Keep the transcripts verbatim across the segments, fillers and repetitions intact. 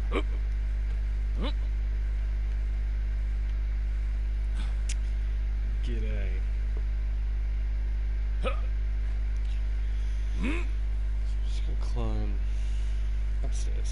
G'day. Just gonna climb upstairs.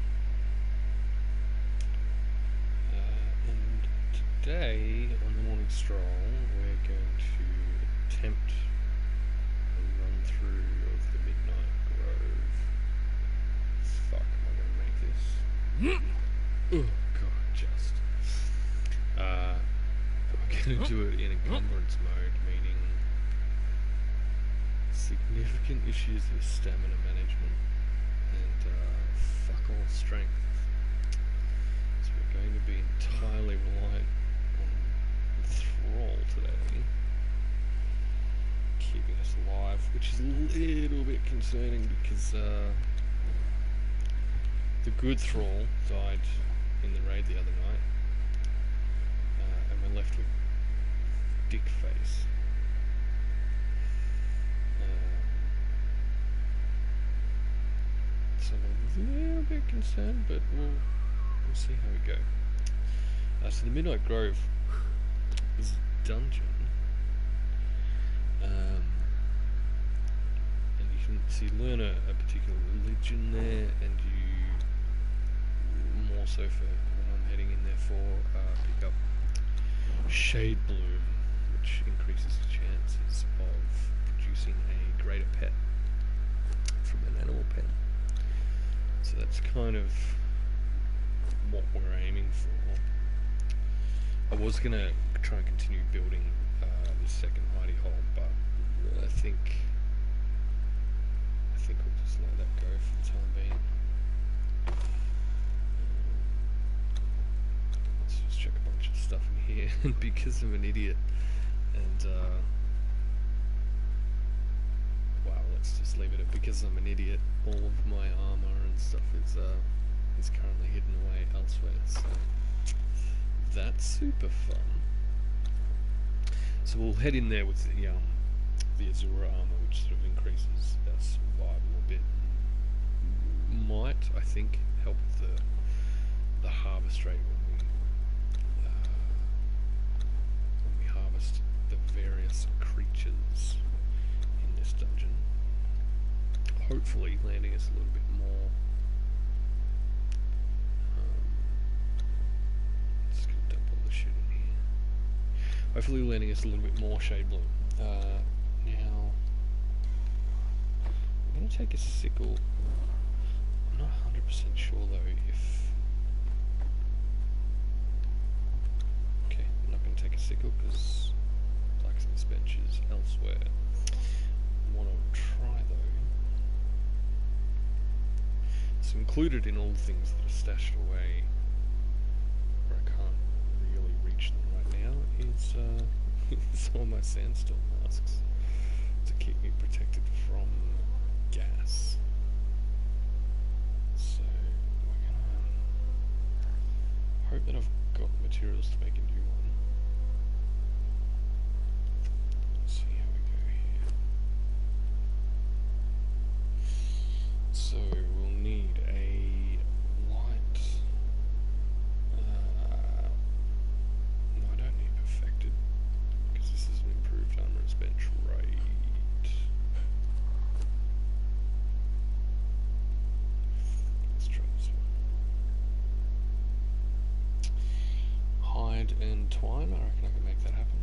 Uh, and today, on the morning stroll, we're going to attempt a run through of the Midnight Grove. Fuck, am I gonna make this? Oh god, just. Uh, we're gonna do it in encumbrance mode, meaning significant issues with stamina management and uh, fuck all strength. So we're going to be entirely reliant on Thrall today, keeping us alive, which is a little bit concerning because uh, the good Thrall died in the raid the other night, uh, and we're left with Dick Face. So I'm a little bit concerned, but we'll we'll see how we go. Uh, so the Midnight Grove is a dungeon, um, and you can so you learn a, a particular religion there, and you more so for what I'm heading in there for uh, pick up Shade Bloom, which increases the chances of producing a greater pet from an animal pet. So that's kind of what we're aiming for. I was going to try and continue building uh, this second hidey hole, but I think I think we'll just let that go for the time being. Let's just check a bunch of stuff in here because I'm an idiot. And uh, wow, let's just leave it at because I'm an idiot. All of my armor and stuff is uh, is currently hidden away elsewhere, so that's super fun. So we'll head in there with the um, the Azura armor, which sort of increases our survival a bit. Might, I think, help with the the harvest rate when we uh, when we harvest the various creatures in this dungeon. Hopefully landing us a little bit more. Um, just gonna dump all the shit in here. Hopefully landing us a little bit more Shade Bloom. Uh, now, I'm gonna take a sickle. I'm not one hundred percent sure though if. Okay, I'm not gonna take a sickle because blacksmith's bench is elsewhere. I want to try though. So included in all the things that are stashed away where I can't really reach them right now is uh, some of my sandstorm masks to keep me protected from gas. So we're gonna hope that I've got materials to make a new one. Let's see how we go here. So we'll need a light. Uh, no, I don't need perfected because this is an improved armorer's bench, right? Let's try this one. Hide and twine. I reckon I can make that happen.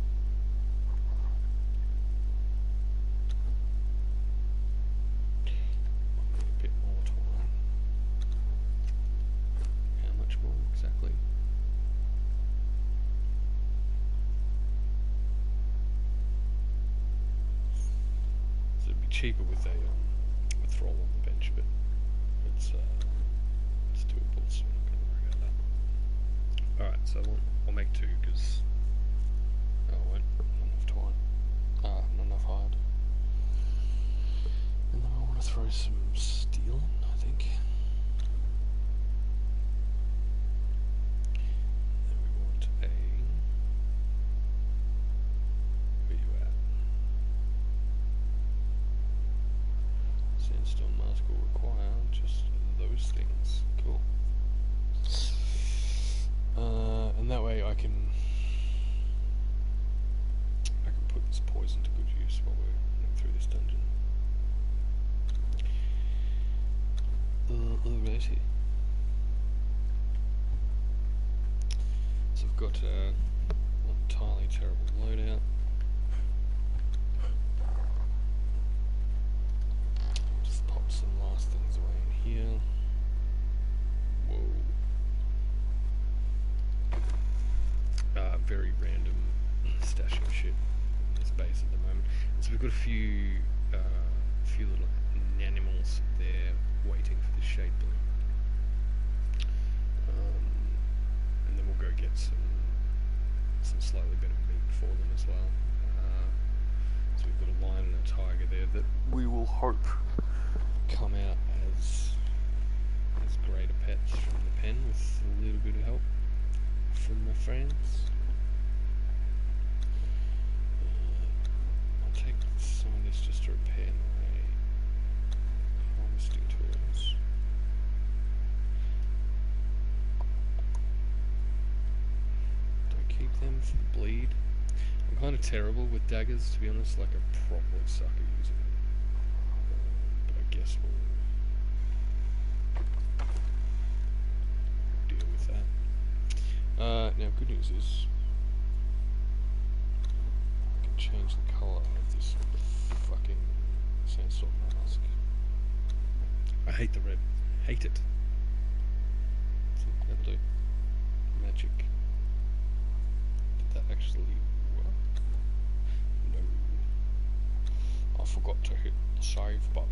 A bit more twine. How much more exactly? So it'd be cheaper with a um, with Thrall on the bench, but it's uh, it's doable, so we're not going to worry about that. All right, so I'll, I'll make two because oh, I won't not enough twine. Ah, not enough hide. And then I want to throw some steel in, I think. Then we want a... Where you at? Sandstone mask will require just those things. Cool. Alrighty. So I've got uh, an entirely terrible loadout. Just pop some last things away in here. Whoa. Uh, very random stashing shit in this base at the moment. So we've got a few, uh, few little animals there waiting for the shade bloom. Um, and then we'll go get some some slightly better meat for them as well. Uh, so we've got a lion and a tiger there that we will hope come out as as greater pets from the pen with a little bit of help from my friends. Uh, I'll take some of this just to repair my harvesting tools. Keep them from bleed. I'm kind of terrible with daggers, to be honest. Like, I properly suck at using them. Um, but I guess we'll deal with that. Uh, now, good news is I can change the colour of this fucking sandstorm mask. I hate the red. Hate it. See, that'll do. Magic. That actually work? No. I forgot to hit the save button.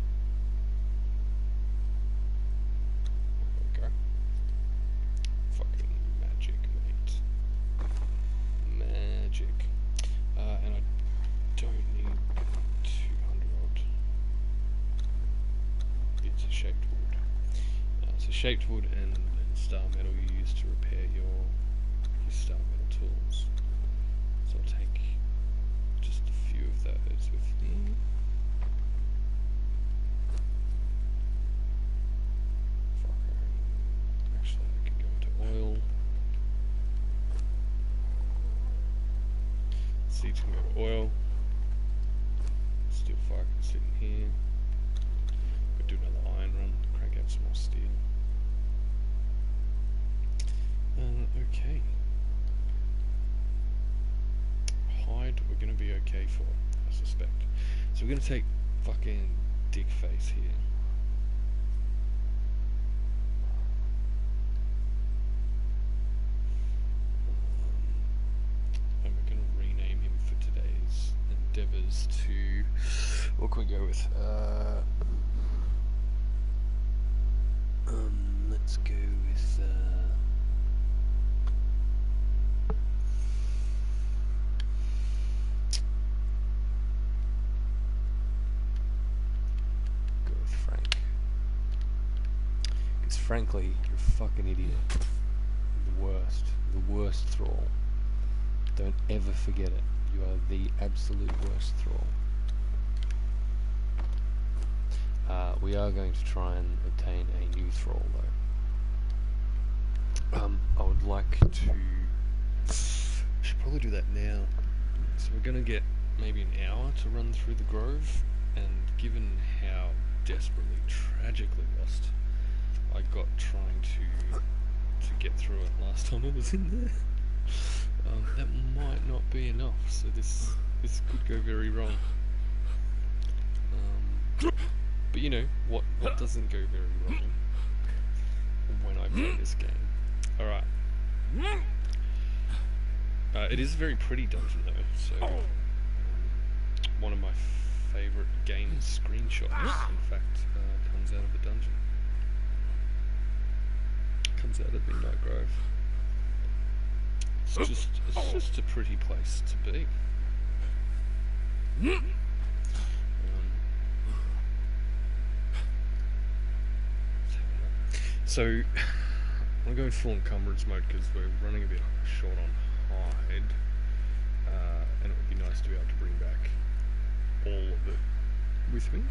There we go. Fucking magic, mate. Magic. Uh, and I don't need two hundred odd bits of shaped wood. Uh, so shaped wood and, and star metal you use to repair your, your star metal tools. So I'll take just a few of those with me. Fucker. Actually, I can go into oil. Seeds can go to oil. Steel fire can sit in here. Could do another iron run, crank out some more steel. Uh, okay. Hide we're going to be okay for, I suspect. So we're going to take fucking dick face here. Um, and we're going to rename him for today's endeavours to... What can we go with? Uh, um, let's go with... Uh, frankly, you're a fucking idiot. The worst. The worst thrall. Don't ever forget it. You are the absolute worst thrall. Uh, we are going to try and obtain a new thrall, though. Um, I would like to... I should probably do that now. So we're going to get maybe an hour to run through the grove, and given how desperately, tragically lost I got trying to to get through it last time I was in there, um, that might not be enough. So this this could go very wrong. Um, but you know what? What doesn't go very wrong when I play this game? All right. Uh, it is a very pretty dungeon though. So um, one of my favourite game screenshots, in fact, uh, comes out of the dungeon. Comes out of Midnight Grove. It's just, it's just a pretty place to be. Um, so, I'm going full encumbrance mode because we're running a bit short on hide, uh, and it would be nice to be able to bring back all of it with me.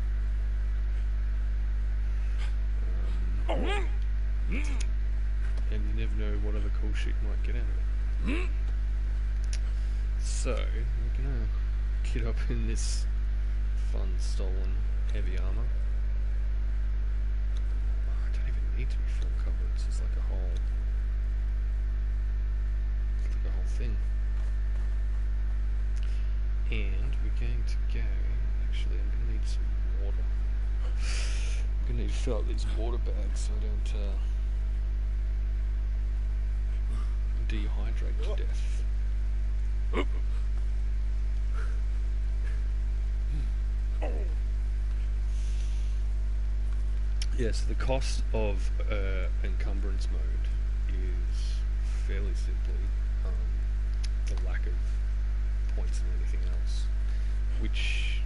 Um, and you never know what other cool shit you might get out of it. So, we're gonna get up in this fun stolen heavy armor. going to go. Actually, I'm gonna need some water. I'm gonna need to fill up these water bags so I don't uh, dehydrate to death. Yes, the cost of uh, encumbrance mode is fairly simply um, the lack of points and anything else, which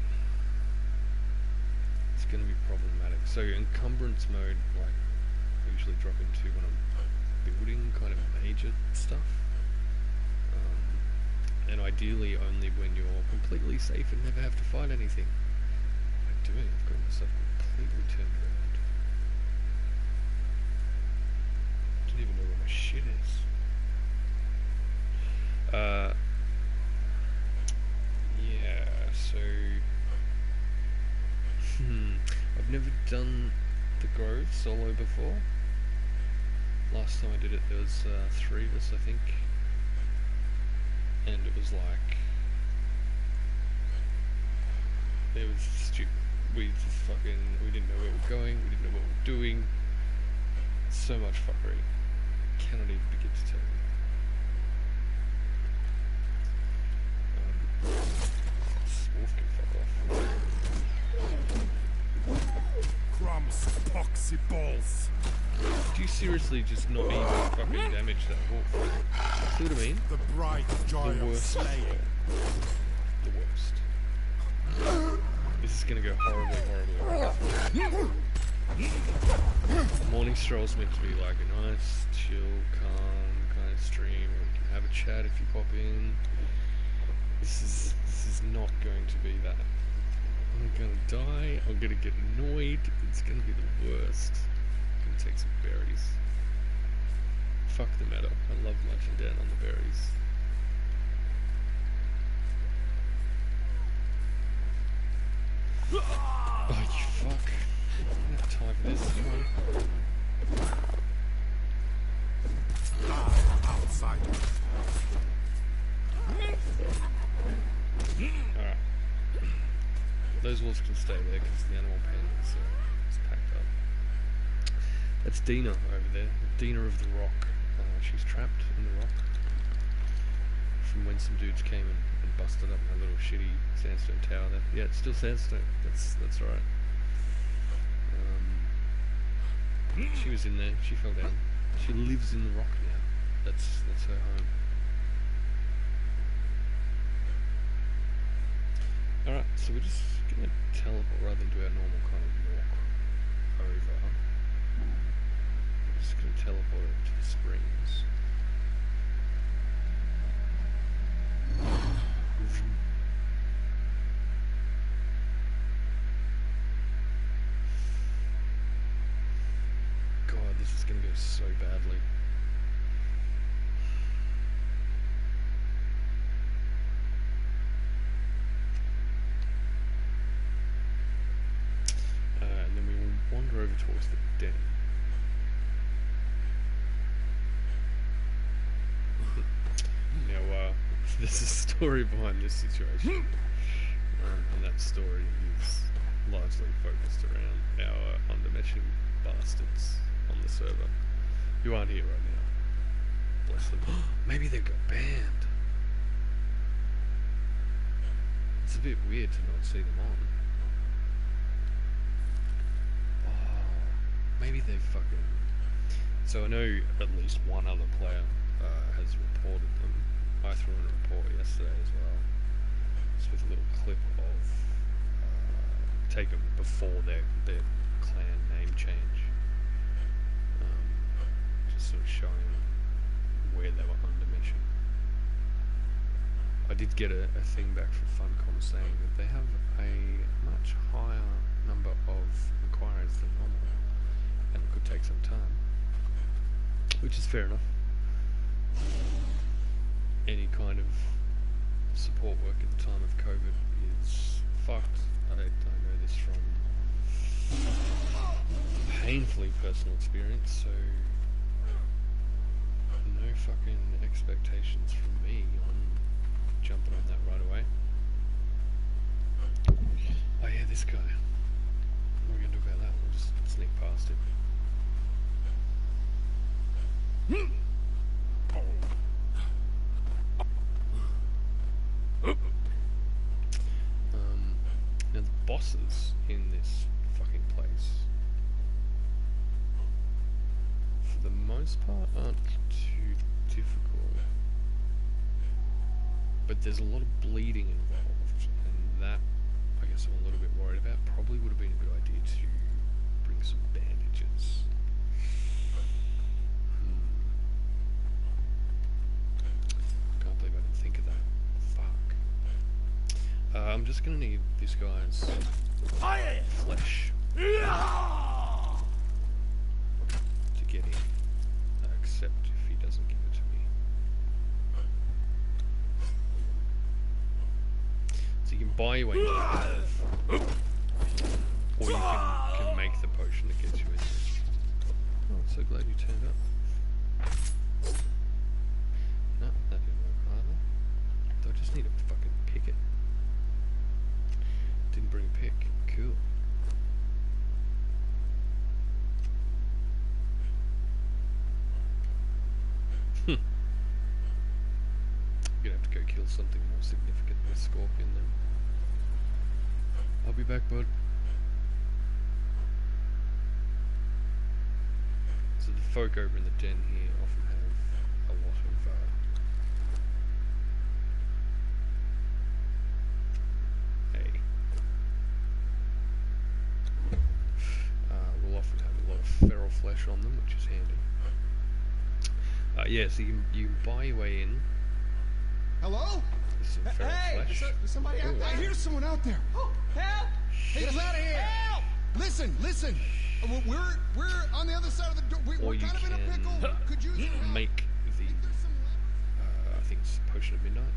is going to be problematic. So encumbrance mode, like, I usually drop into when I'm building kind of major stuff, um, and ideally only when you're completely safe and never have to fight anything. What am I doing? I've got myself completely turned around. I don't even know where my shit is. Uh, yeah, so hmm, I've never done the Grove solo before. Last time I did it, there was uh, three of us, I think, and it was like, it was stupid. We just fucking, we didn't know where we were going, we didn't know what we were doing. So much fuckery. Cannot even begin to tell you. Um, this wolf can fuck off. Crumbs, poxy balls. Do you seriously just not even fucking damage that wolf? See what I mean? The bright joy The of worst. slaying. The worst. This is gonna go horribly, horribly wrong. Morning Stroll's meant to be like a nice, chill, calm kind of stream where we can have a chat if you pop in. This is this is not going to be that. I'm gonna die, I'm gonna get annoyed, it's gonna be the worst. I'm gonna take some berries. Fuck the meta, I love munching down on the berries. Oh, you fuck. I don't have time for this one. Outsider. Alright. Those wolves can stay there because the animal pen is, uh, is packed up. That's Dina over there. Dina of the Rock. Uh, she's trapped in the rock from when some dudes came and, and busted up my little shitty sandstone tower there. Yeah, it's still sandstone. That's that's right. Um, she was in there. She fell down. She lives in the rock now. That's that's her home. Alright, so we're just gonna teleport rather than do our normal kind of walk over. We're just gonna teleport it to the springs. God, this is gonna go so badly. Uh, and then we will wander over towards the den. Now, uh, there's a story behind this situation, um, and that story is largely focused around our uh, undermeshing bastards on the server, who aren't here right now. Bless them. Maybe they got banned. It's a bit weird to not see them on. Oh, maybe they fucking... So I know at least one other player uh, has reported them. I threw in a report yesterday as well, just with a little clip of uh, taken before their their clan name change, um, just sort of showing where they were undermeshing. I did get a, a thing back from Funcom saying that they have a much higher number of inquiries than normal, and it could take some time, which is fair enough. Any kind of support work at the time of COVID is fucked. I, I know this from painfully personal experience, so no fucking expectations from me on jumping on that right away. Oh yeah, this guy. What are we gonna do about that? We'll just sneak past him. Um, now the bosses in this fucking place, for the most part, aren't too difficult. But there's a lot of bleeding involved, and that, I guess I'm a little bit worried about. Probably would have been a good idea to bring some bandages. Hmm. Can't believe I didn't think of that. Fuck. Uh, I'm just gonna need this guy's flesh to get in, uh, except if he doesn't give it to me. So you can buy your way into the cave, or you can, can make the potion that gets you in there. Oh, I'm so glad you turned up. No, that didn't work either. Do I just need to fucking pick it? Didn't bring a pick. Cool. Hmm. I'm gonna have to go kill something more significant than a scorpion then. I'll be back, bud. So the folk over in the den here often have a lot of uh, hay. Uh, we'll often have a lot of feral flesh on them, which is handy. Uh, yeah, so you can, you can buy your way in. Hello? There's some feral Hey, is, flesh. there, is somebody out Ooh. there? I hear someone out there. Oh, help! Hey, get us out of here! Help! Listen, listen. Uh, we're- We're we're on the other side of the door. We, Or we're you kind of in a can pickle. Could use your help. Make the, Think there's some levers? uh, I think it's Potion of Midnight.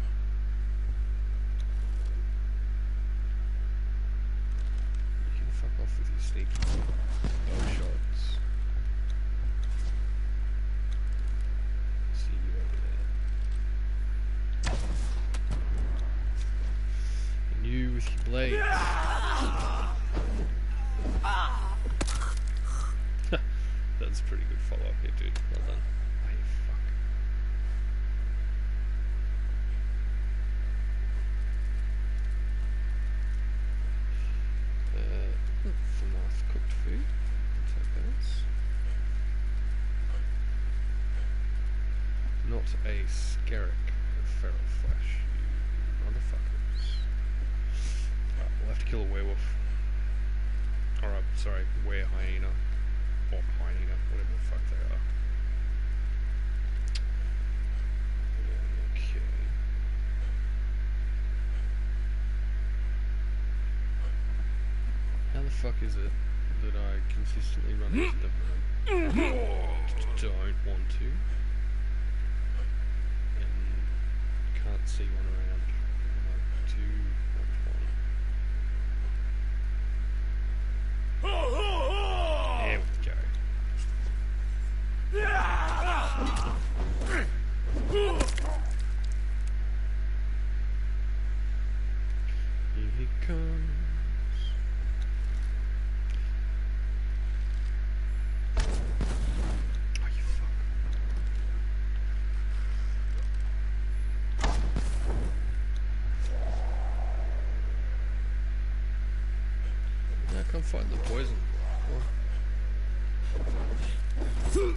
You can fuck off with your sneaky bow shots. See you over there. And you with your blades. That's a pretty good follow up here, dude. Well done. Oh, you fuck. Uh, some nice cooked food. I'll take those. Not a skerrick of feral flesh, you motherfuckers. Right, we'll have to kill a werewolf. Alright, sorry, were hyena. Or hyena, whatever the fuck they are. Okay. How the fuck is it that I consistently run into them when I don't want to? And can't see one around when I do want one. There we go. Here he comes. Oh, you fuck. Yeah, come fight the poison. Oh.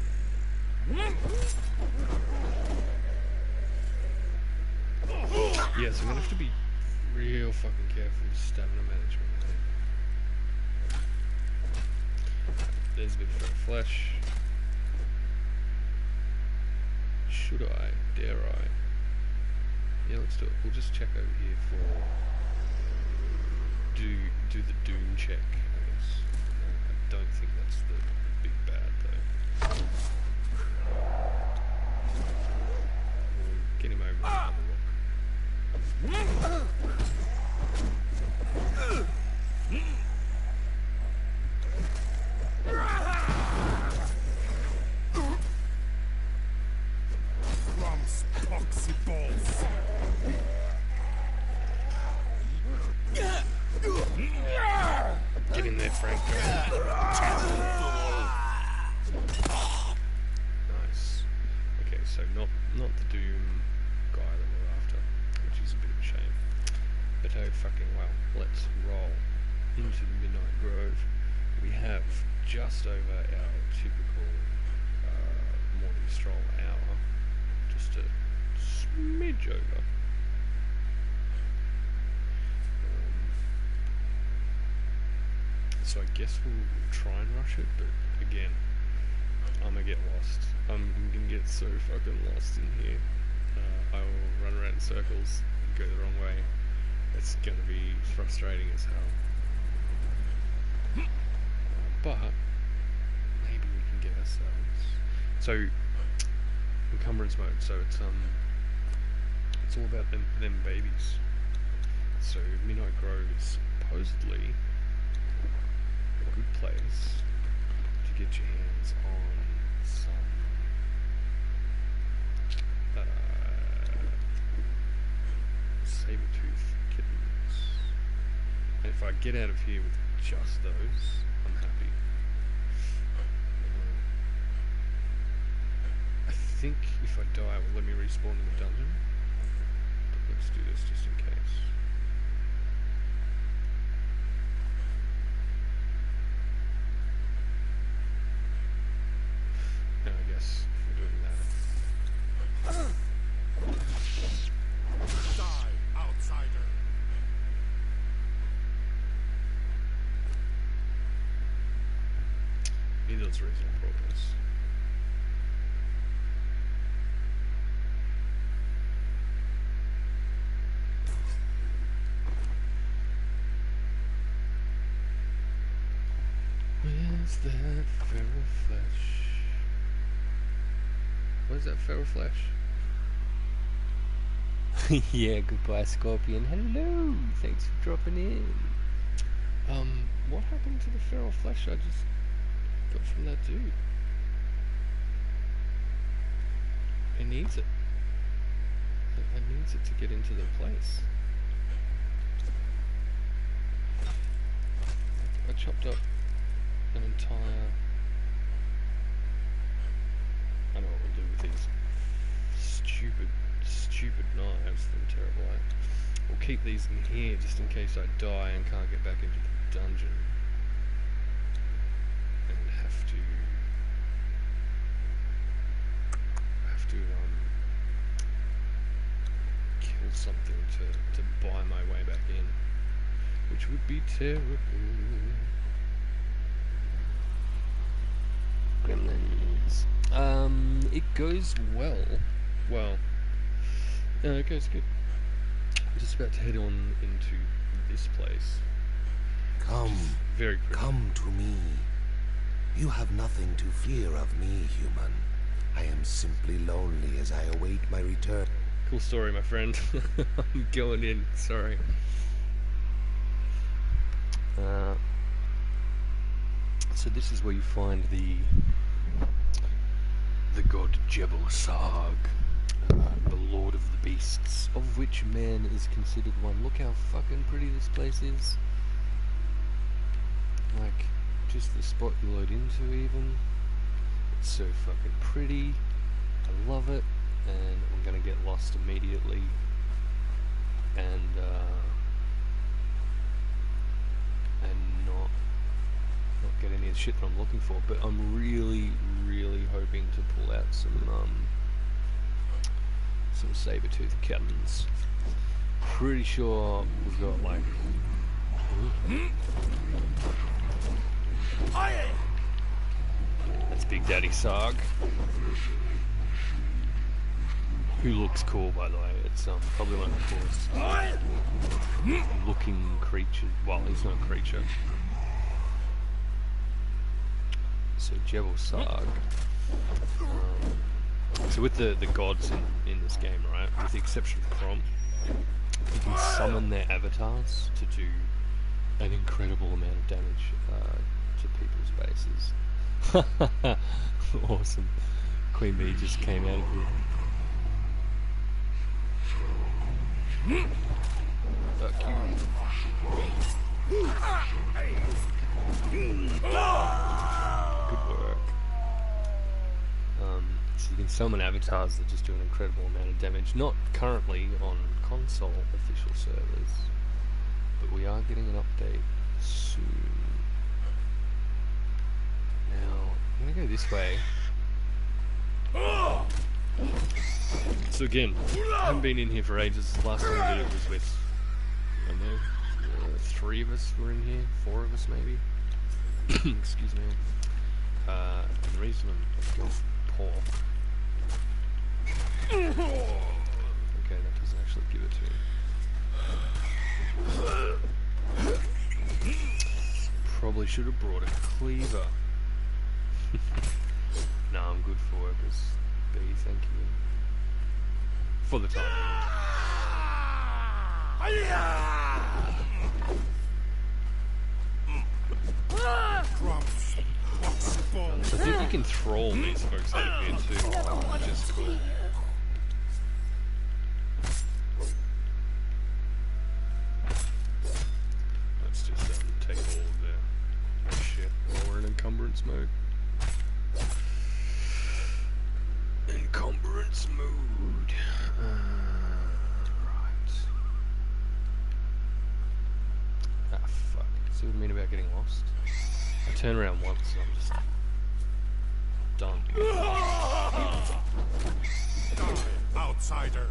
Yeah, so I'm gonna have to be real fucking careful with stamina management. I think. There's a bit of feral flesh. Should I? Dare I? Yeah, let's do it. We'll just check over here for do do the Doom check, I guess. Uh, I don't think that's the big bad though. We'll get him over and have a look. Crumbs, poxy balls. just over our typical uh, morning stroll hour, just a smidge over. Um, so I guess we'll try and rush it, but again, I'm gonna get lost. I'm gonna get so fucking lost in here. Uh, I will run around in circles, go the wrong way. It's gonna be frustrating as hell. Uh, but maybe we can get ourselves. So encumbrance mode. So it's um, it's all about them them babies. So Midnight Grove is supposedly a good place to get your hands on some uh, saber-tooth kittens. And if I get out of here with just those, I'm happy. Uh, I think if I die, it will let me respawn in the dungeon. But let's do this just in case. No, I guess if we're doing that. Die, outsider. Needles reasonable progress. Where's that feral flesh? Where's that feral flesh? Yeah, goodbye Scorpion. Hello, thanks for dropping in. Um, what happened to the feral flesh I just got from that dude? It needs it. It, it needs it to get into the place. I chopped up an entire... I know what we'll do with these stupid, stupid knives from Terrorblight. We'll keep these in here just in case I die and can't get back into the dungeon. And have to... have to, um... kill something to, to buy my way back in. Which would be terrible. Gremlins. Um, it goes well. Well, uh, it goes good. I'm just about to head on into this place. Come, Very pretty. come to me. You have nothing to fear of me, human. I am simply lonely as I await my return. Cool story, my friend. I'm going in. Sorry. Uh, so this is where you find the the god Jebel Sarg, uh, the Lord of the Beasts, of which man is considered one. Look how fucking pretty this place is. Like, just the spot you load into even. It's so fucking pretty. I love it. And I'm gonna get lost immediately. And, uh... and not not get any of the shit that I'm looking for, but I'm really, really hoping to pull out some um some saber-tooth kittens. Pretty sure we've got like that's Big Daddy Sarg, who looks cool, by the way. It's um probably one of the coolest looking creatures. Well, he's not a creature. So Jebel Sarg. Um, so with the the gods in in this game, right, with the exception of Crom, you can summon their avatars to do an incredible amount of damage uh, to people's bases. Awesome. Queen Bee just came out of here. Fuck you. Good work. Um, so you can summon avatars that just do an incredible amount of damage. Not currently on console official servers, but we are getting an update soon. go this way. So again, I haven't been in here for ages. The last time I did it was with, I don't know, uh, three of us were in here, four of us maybe. Excuse me. Uh, and the reason I'm going pork. Okay, that doesn't actually give it to me. Probably should have brought a cleaver. No, I'm good for workers. B, thank you. For the time. Crumbs. Box ball. Um, so I think you can thrall these folks out of here too, which is cool. Let's just um, take all of their shit while we're in encumbrance mode. Encumbrance mode. Uh, right. Ah, fuck. See what I mean about getting lost? I turn around once and I'm just done. Die, outsider.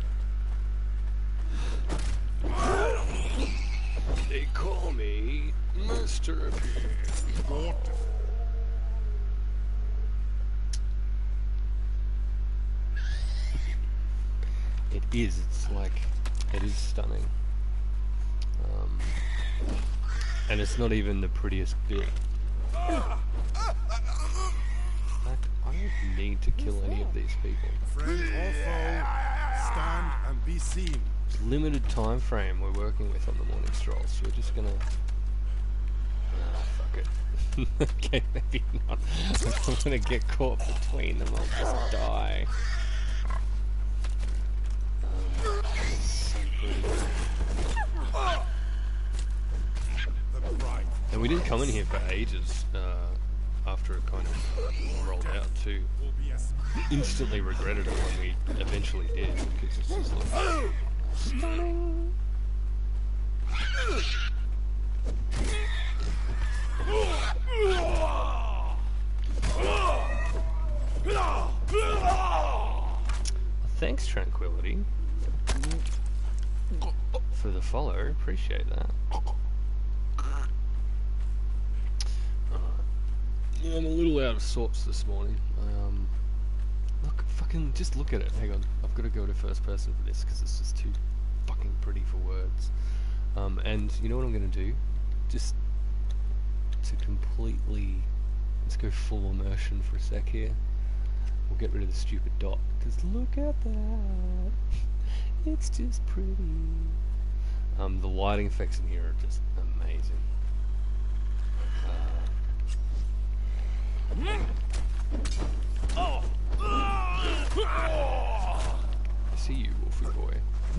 They call me Mister Pig. What? It is, it's like, it is stunning. Um, and it's not even the prettiest bit. Like, I don't need to kill any of these people. Friend or foe, stand and be seen. It's limited time frame we're working with on the morning strolls, so we're just gonna... Ah, fuck it. Okay, maybe not. I'm gonna get caught between them, I'll just die. Um, so pretty. The bride. And we didn't come in here for ages, uh, after it kind of rolled out too. Will be as Instantly regretted it when we eventually did, because it's just like... Stunning! Thanks, Tranquility, for the follow. Appreciate that. Yeah, I'm a little out of sorts this morning. Um, look, fucking, just look at it. Hang on, I've got to go to first person for this because it's just too fucking pretty for words. Um, and you know what I'm going to do? Just to completely, let's go full immersion for a sec here. We'll get rid of the stupid dot because look at that. It's just pretty. Um, the lighting effects in here are just amazing. Uh, I see you, Wolfie boy.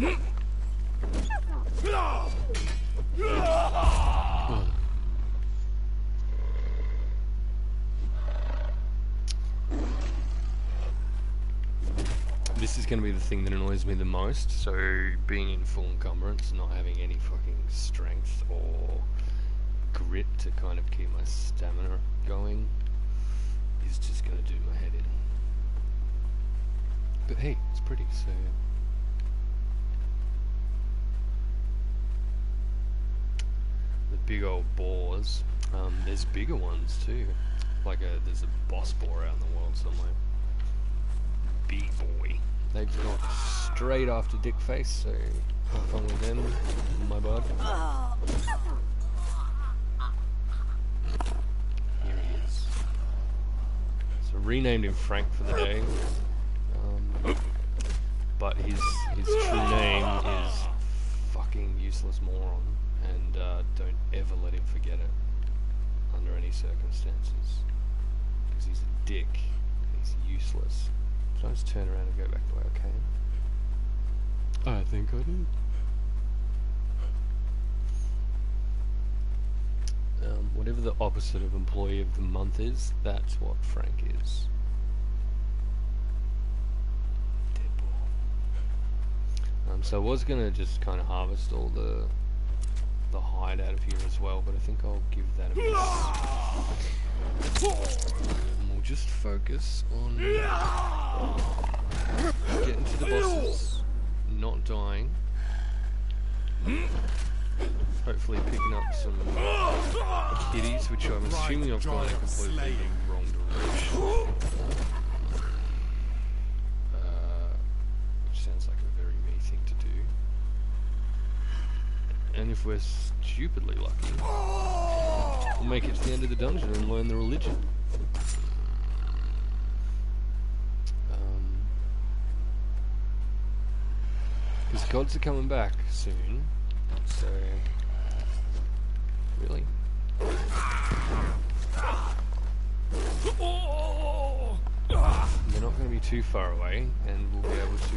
This is going to be the thing that annoys me the most, so being in full encumbrance, not having any fucking strength or grit to kind of keep my stamina going is just going to do my head in. But hey, it's pretty, so... The big old boars. Um, there's bigger ones too. Like a, there's a boss boar out in the world somewhere. Big boy. They've got straight after Dickface, so have fun with them, my bud. Here he is. So renamed him Frank for the day. Um, but his his true name is fucking useless moron, and uh, don't ever let him forget it under any circumstances, because he's a dick. He's useless. Should I just turn around and go back the way I came? I think I did. Um, whatever the opposite of employee of the month is, that's what Frank is. Deadpool. Um, so I was gonna just kind of harvest all the the hide out of here as well, but I think I'll give that a miss. And we'll just focus focus on getting to the bosses, not dying. Hopefully picking up some kitties, which I'm assuming I've gone in completely the wrong direction. Uh, which sounds like a very me thing to do. And if we're stupidly lucky, we'll make it to the end of the dungeon and learn the religion. Because gods are coming back soon, so... Really? They're not going to be too far away, and we'll be able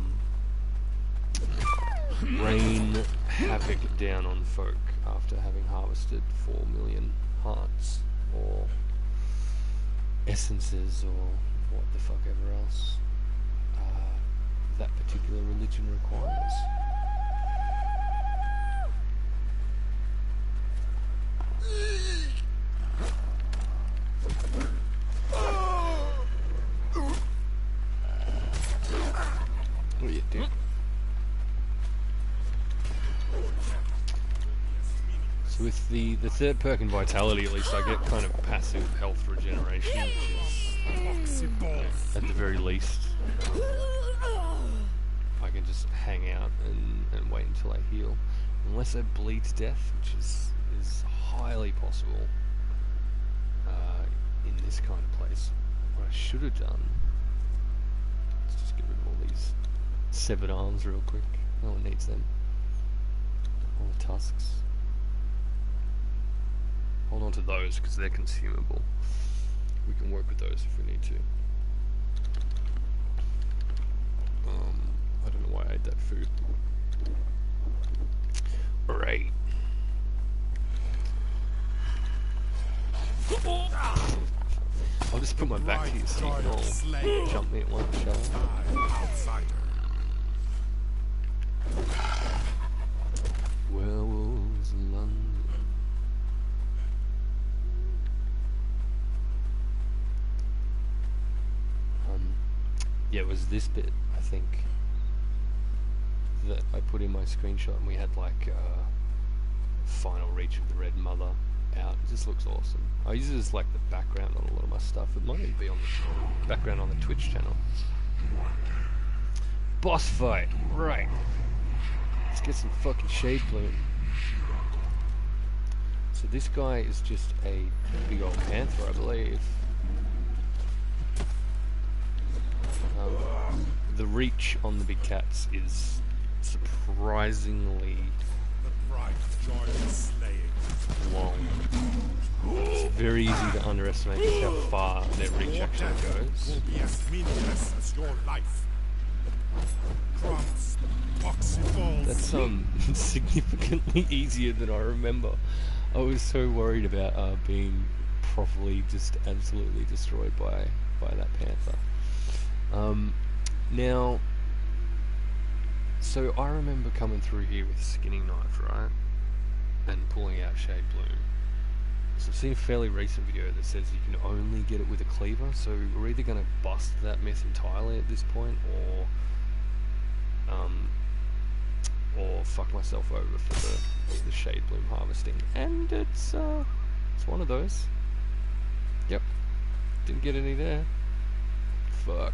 to um, rain havoc down on folk after having harvested four million hearts, or essences, or what the fuck ever else uh, that particular religion requires. What are you doing? So with the, the third perk in Vitality, at least I get kind of passive health regeneration, which is, you know, at the very least, um, I can just hang out and, and wait until I heal. Unless I bleed to death, which is, is highly possible uh, in this kind of place. What I should have done, let's just get rid of all these severed arms real quick. No one needs them. All the tusks. Hold on to those because they're consumable. We can work with those if we need to. Um, I don't know why I ate that food. Alright. I'll just put my back to you so you can all jump me at once, shall I? Werewolves in London. Um, yeah, it was this bit, I think, that I put in my screenshot, and we had like uh, final reach of the Red Mother out. It just looks awesome. I use it as like the background on a lot of my stuff. It might even be on the background on the Twitch channel. Boss fight, right. Let's get some fucking Shade Bloom. So this guy is just a big old panther, I believe. Um, the reach on the big cats is surprisingly long. It's very easy to underestimate just how far their reach actually goes. Will be as meaningless as your life. Crumbs, boxy balls. That's um significantly easier than I remember. I was so worried about uh, being properly just absolutely destroyed by by that panther. Um, now, so I remember coming through here with a skinning knife, right, and pulling out Shade Bloom. So I've seen a fairly recent video that says you can only get it with a cleaver, so we're either going to bust that myth entirely at this point, or um, or fuck myself over for the, the Shade Bloom harvesting. And it's uh, it's one of those. Yep, didn't get any there. Fuck.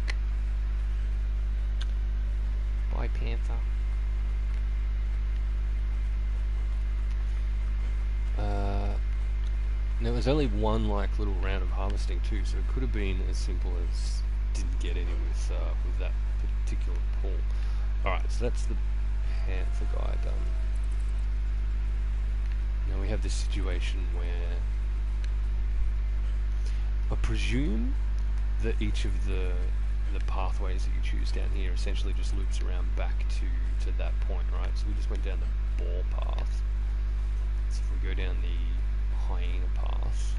Bye, Panther. Uh, there was only one like little round of harvesting too, so it could have been as simple as didn't get any with uh, with that particular pull. All right, so that's the Panther guy done. Now we have this situation where I presume that each of the the pathways that you choose down here essentially just loops around back to to that point, right? So we just went down the ball path. So if we go down the hyena path.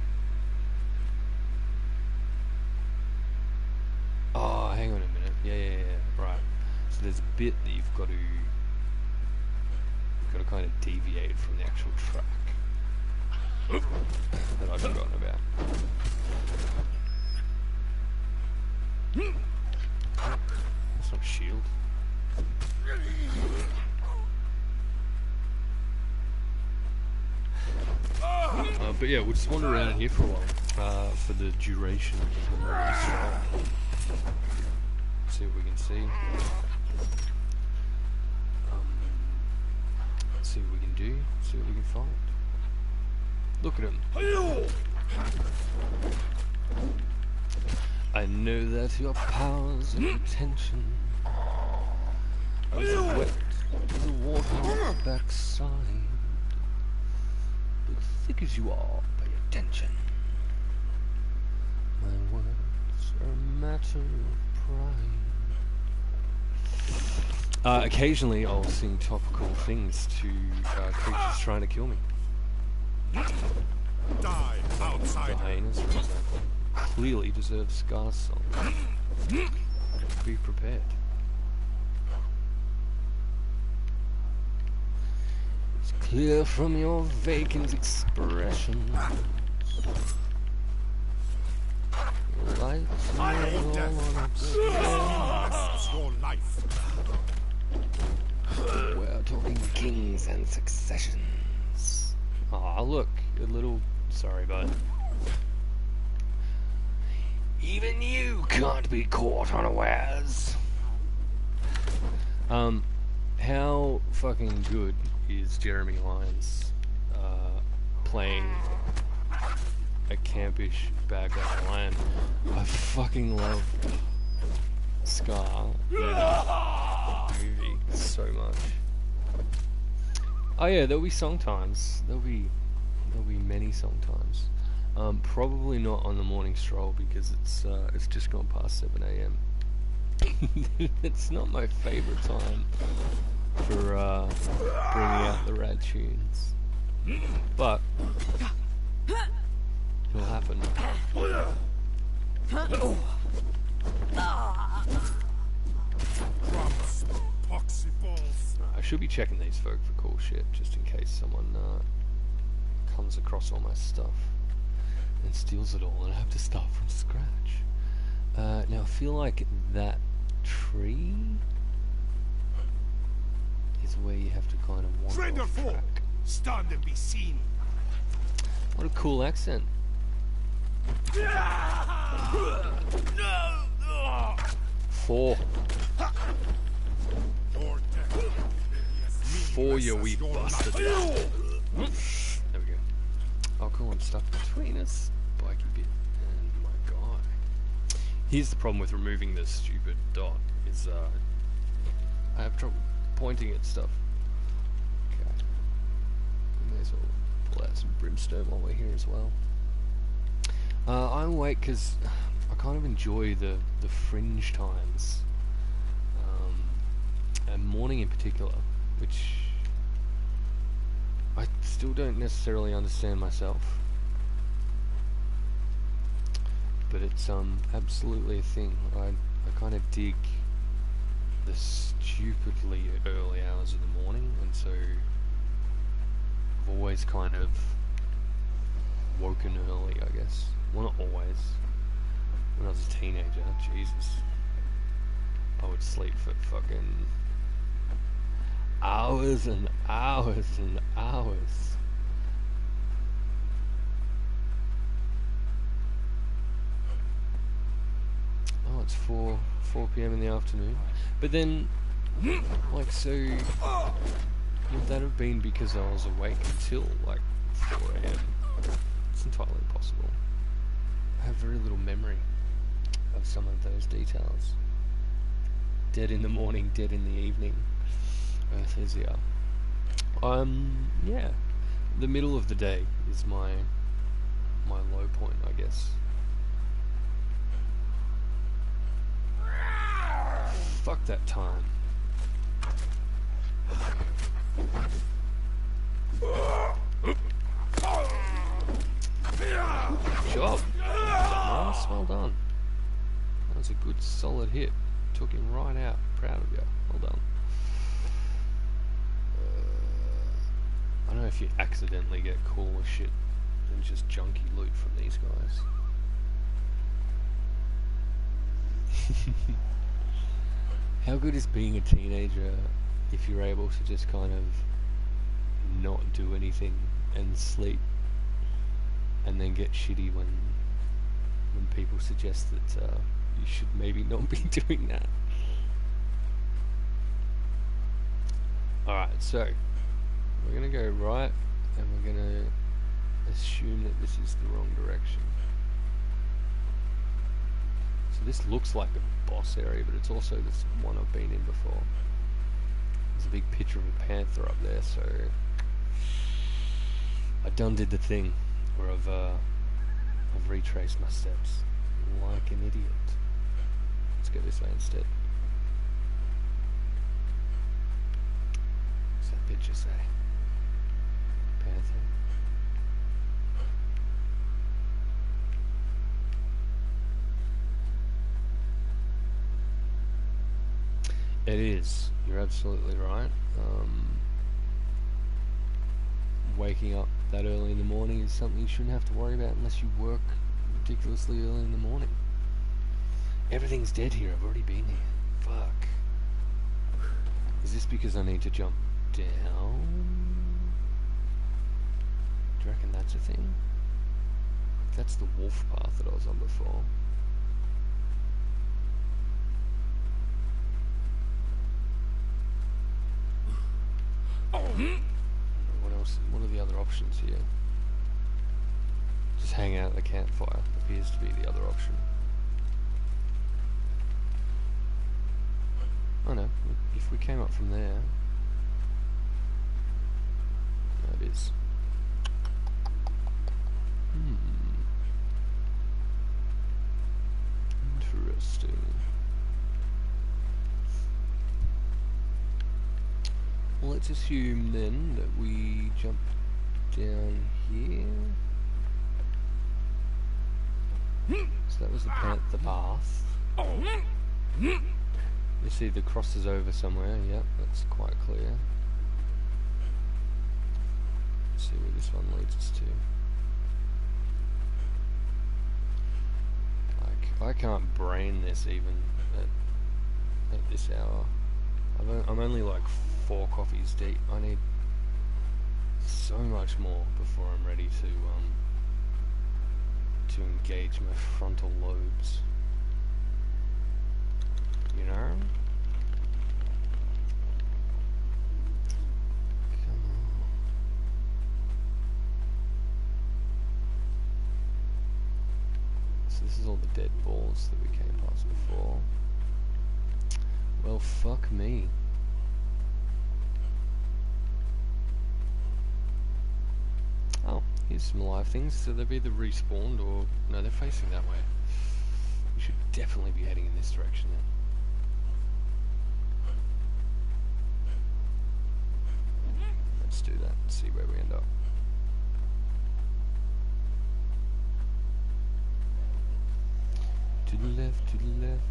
Oh, hang on a minute. Yeah, yeah, yeah. Right. So there's a bit that you've got to you've got to kind of deviate from the actual track that I've forgotten about. That's not a shield. Uh, but yeah, we'll just wander around here for a while, uh, for the duration of the morning stroll. See what we can see. Um, see what we can do, see what we can find. Look at him. I know that your powers of attention are as wet as a warthog's backside. But thick as you are, pay attention. My words are a matter of pride. Uh, occasionally I'll sing topical things to uh, creatures trying to kill me. Die outside. The hyenas, for example, clearly deserve Scar's song. Be prepared. It's clear from your vacant expression. Your lights I are hate all death. on its That's your life. We're talking kings and successions. Ah, look, a little. Sorry, bud. Even you can't be caught unawares. Um, how fucking good is Jeremy Irons uh, playing a campish bad guy lion? I fucking love Scar in the movie so much. Oh yeah, there'll be song times. There'll be there'll be many song times. Um, probably not on the morning stroll because it's uh, it's just gone past seven A M It's not my favourite time for uh, bringing out the rad tunes, but it'll happen. Crumbs, poxy balls. I should be checking these folk for cool shit just in case someone uh, comes across all my stuff and steals it all and I have to start from scratch. Uh, now I feel like that tree is where you have to kind of wander Train off four. track. Stand and be seen. What a cool accent. Four. Your death. For you, wee Your bastard. life. There we go. I'll call him stuck between us, Spiky Bit and my guy. Here's the problem with removing this stupid dot, is uh, I have trouble pointing at stuff. Okay. We may as well pull out some brimstone while we're here as well. Uh, I'm awake because I kind of enjoy the, the fringe times. Um, and morning in particular, which I still don't necessarily understand myself, but it's um absolutely a thing. I I kind of dig the stupidly early hours of the morning, and so I've always kind of woken early, I guess. Well, not always. When I was a teenager, Jesus, I would sleep for fucking hours and hours and hours. Oh, it's four four p m in the afternoon. But then, like, so would that have been because I was awake until like four a m? It's entirely possible. I have very little memory of some of those details. Dead in the morning, dead in the evening. Earth is here. Um, yeah. The middle of the day is my my low point, I guess. Fuck that time. Job. Dumbass. Well done. That was a good solid hit. Took him right out. Proud of you. Well done. I don't know if you accidentally get cooler shit than just junky loot from these guys. How good is being a teenager if you're able to just kind of not do anything and sleep, and then get shitty when when people suggest that uh, you should maybe not be doing that. Alright, so we're gonna go right, and we're gonna assume that this is the wrong direction. So this looks like a boss area, but it's also this one I've been in before. There's a big picture of a panther up there, so I done did the thing where I've uh, I've retraced my steps like an idiot. Let's go this way instead. What's that picture say? Panther. It is. You're absolutely right. Um, waking up that early in the morning is something you shouldn't have to worry about unless you work ridiculously early in the morning. Everything's dead here. I've already been here. Fuck. Is this because I need to jump down? Do you reckon that's a thing? That's the wolf path that I was on before. What else? What are the other options here? Just hang out at the campfire appears to be the other option. Oh no, if we came up from there... No, it is. Hmm. Interesting. Well, let's assume then that we jump down here. So that was the path, the path. You see the crosses over somewhere. Yep, that's quite clear. Let's see where this one leads us to. Like, I can't brain this even at, at this hour. I've o I'm only like four coffees deep. I need so much more before I'm ready to um to engage my frontal lobes. You know? Come on. So this is all the dead balls that we came past before. Well, fuck me. Oh, here's some live things. So they've either respawned or... No, they're facing that way. We should definitely be heading in this direction then. Let's do that and see where we end up. To the left, to the left.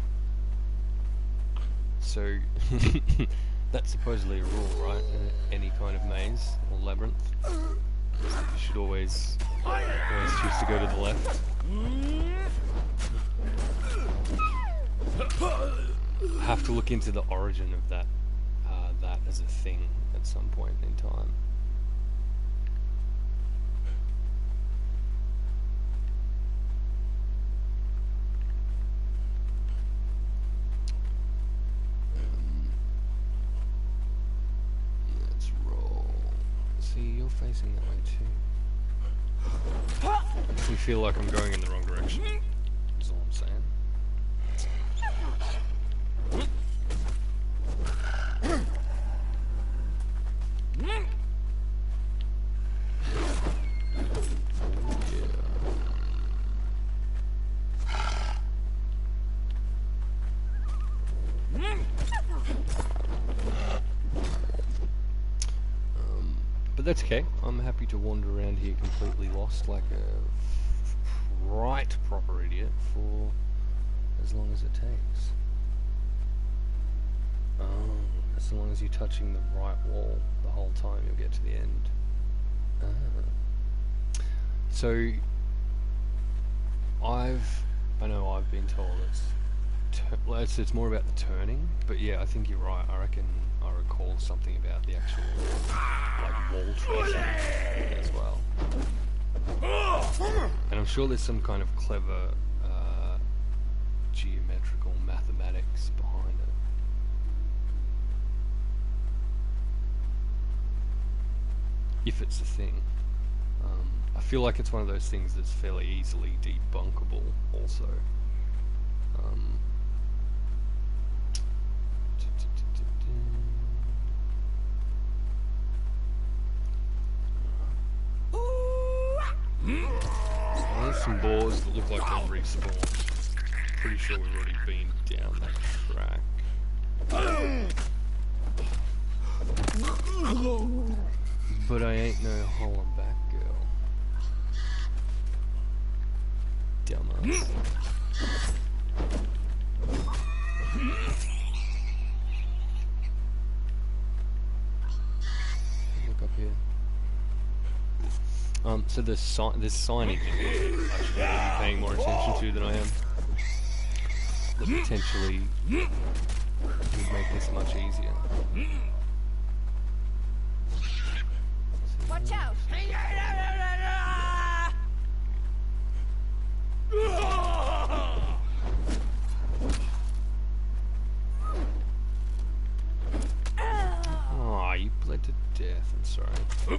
So, that's supposedly a rule, right? In any kind of maze or labyrinth. You should always, always choose to go to the left. I have to look into the origin of that, uh, that as a thing at some point in time. Facing that way too. Makes me feel like I'm going in the wrong direction. That's all I'm saying. That's okay. I'm happy to wander around here completely lost like a right proper idiot for as long as it takes. Oh, as long as you're touching the right wall the whole time, you'll get to the end. Ah. So, I've, I know I've been told it's tur- well, it's, it's more about the turning, but yeah, I think you're right. I reckon I recall something about the actual like wall tracing as well. And I'm sure there's some kind of clever uh, geometrical mathematics behind it. If it's a thing. Um, I feel like it's one of those things that's fairly easily debunkable also. Um, There's some boars that look like they're respawned. Pretty sure we've already been down that track. But I ain't no hollin' back girl. Dumbass. Look up here. Um, so the si this signage I should really be paying more attention to than I am. That potentially would make this much easier. Watch out! Aw, you bled to death, I'm sorry.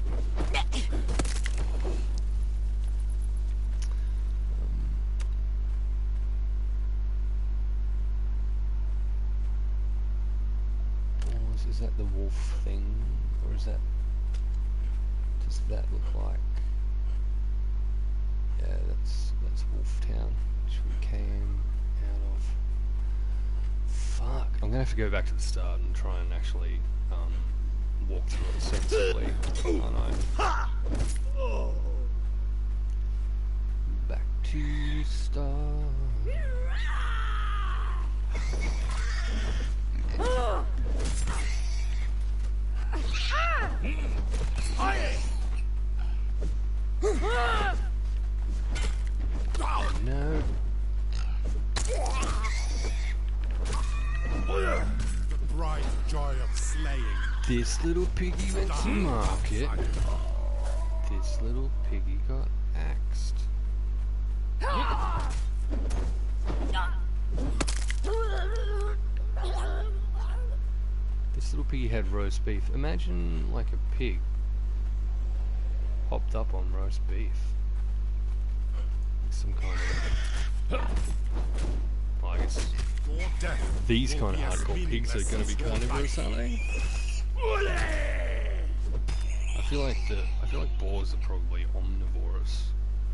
Is that the wolf thing, or is that, does that look like, yeah, that's, that's Wolf Town, which we came out of. Fuck, I'm gonna have to go back to the start and try and actually, um, walk through it sensibly. Oh no. Back to the start. No. The bright joy of slaying. This little piggy went to market. This little piggy got axed. This little piggy had roast beef. Imagine like a pig hopped up on roast beef. Like some kind of... Well, I guess Your death these will kind of be as hardcore pigs meaningless are going to as be your carnivores, life. aren't they? I feel like the I feel like boars are probably omnivorous.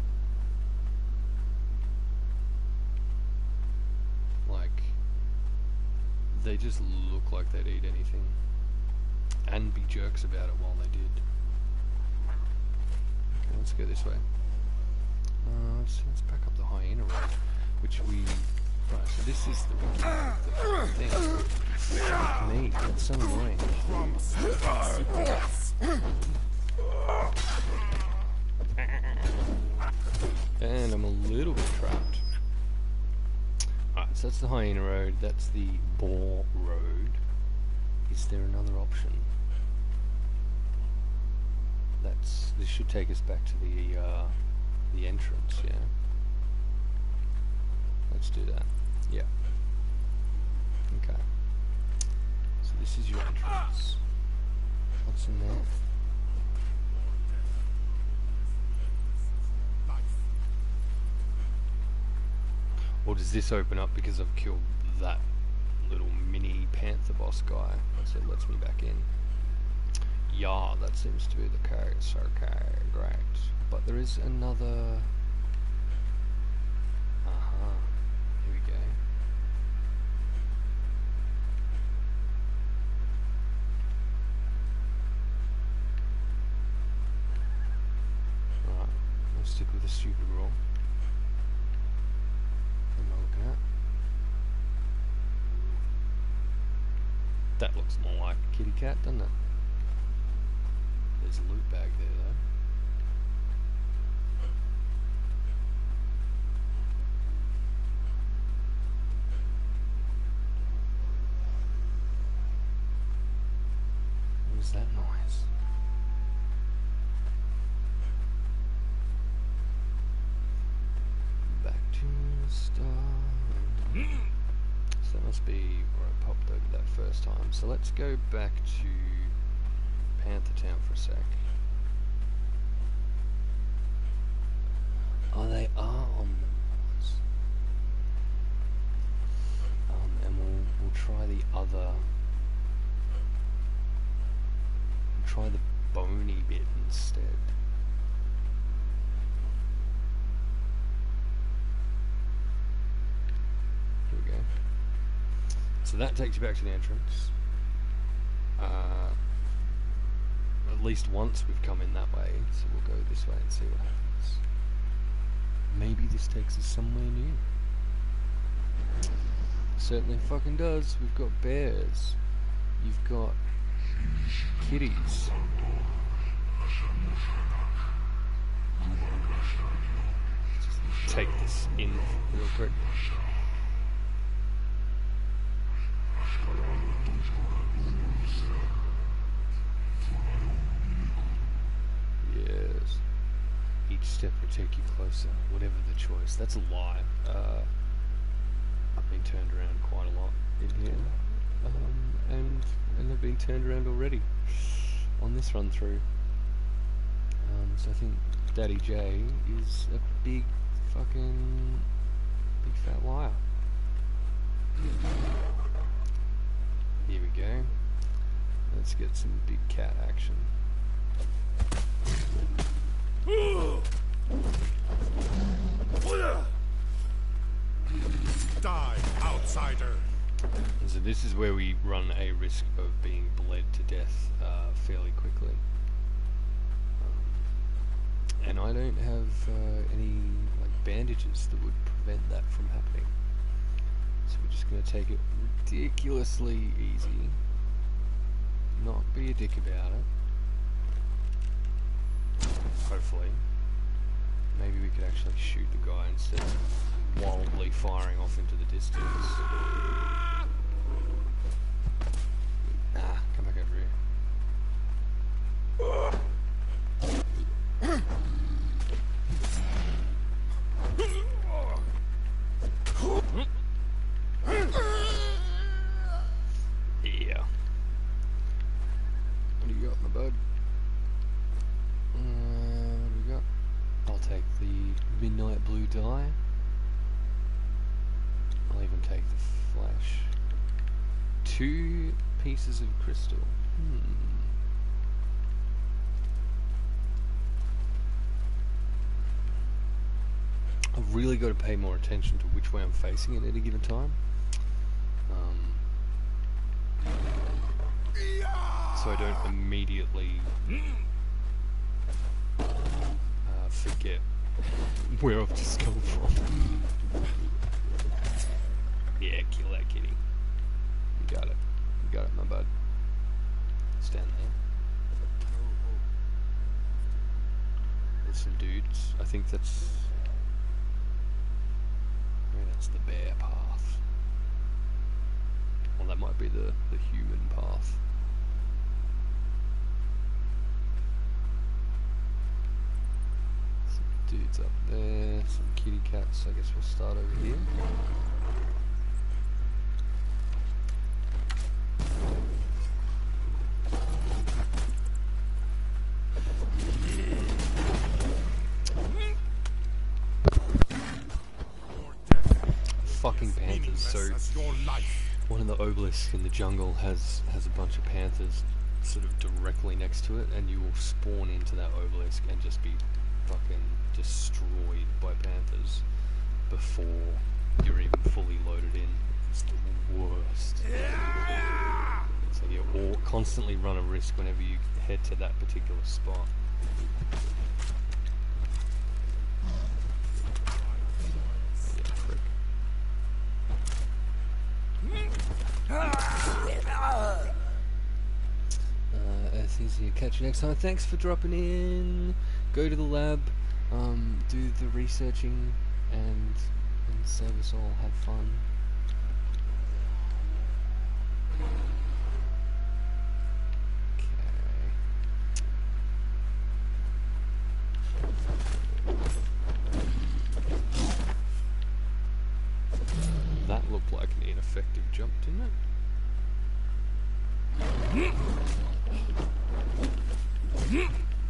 Like they just look like they'd eat anything and be jerks about it while they did. Okay, let's go this way. Uh, let's, let's back up the hyena road, which we... Right, so this is the beginning of the thing. Fuck me, that's so annoying. And I'm a little bit trapped. Alright, so that's the hyena road, that's the boar road. Is there another option? That's... This should take us back to the, uh... the entrance, yeah. Let's do that. Yeah. Okay. So this is your entrance. What's in there? Or does this open up because I've killed that little mini panther boss guy? So it lets me back in. Yeah, that seems to be the case. Okay, great. But there is another... Uh-huh. Here we go. Alright, let's stick with the stupid rule. What am I looking at? That looks more like a kitty cat, doesn't it? There's a loot bag there, though. must be where I popped over that first time. So let's go back to Panther Town for a sec. Oh, they are on the Mars. Um, and we'll we'll try the other. We'll try the bony bit instead. Here we go. So that takes you back to the entrance. Uh, at least once we've come in that way, so we'll go this way and see what happens. Maybe this takes us somewhere new. Certainly fucking does. We've got bears. You've got kitties. Just take this in real quick. Yes. Each step will take you closer, whatever the choice. That's a lie. Uh, I've been turned around quite a lot in here. Um, and, and I've been turned around already on this run through. Um, so I think Daddy J is a big fucking big fat liar. Here we go. Let's get some big cat action. Die, outsider! So this is where we run a risk of being bled to death uh, fairly quickly. Um, and I don't have uh, any like bandages that would prevent that from happening. So we're just going to take it ridiculously easy. Not be a dick about it. Hopefully. Maybe we could actually shoot the guy instead of wildly firing off into the distance. Ah, come back over here. Yeah. What do you got, my bud? Uh, what do we got? I'll take the midnight blue dye. I'll even take the flash. Two pieces of crystal. Hmm. I've really got to pay more attention to which way I'm facing at any given time. Um, so I don't immediately uh, forget where I've just come from. Yeah, kill that kitty. You got it. You got it, my bud. Stand there. There's some dudes. I think that's... Maybe that's the bear path. Well, that might be the, the human path. Some dudes up there, some kitty cats. I guess we'll start over here. Fucking panthers. So one of the obelisks in the jungle has has a bunch of panthers sort of directly next to it, and you will spawn into that obelisk and just be fucking destroyed by panthers before you're even fully loaded in. It's the worst. So you all constantly run a risk whenever you head to that particular spot. Easier. Catch you next time. Thanks for dropping in. Go to the lab, um, do the researching, and and save us all. Have fun. Okay. That looked like an ineffective jump, didn't it?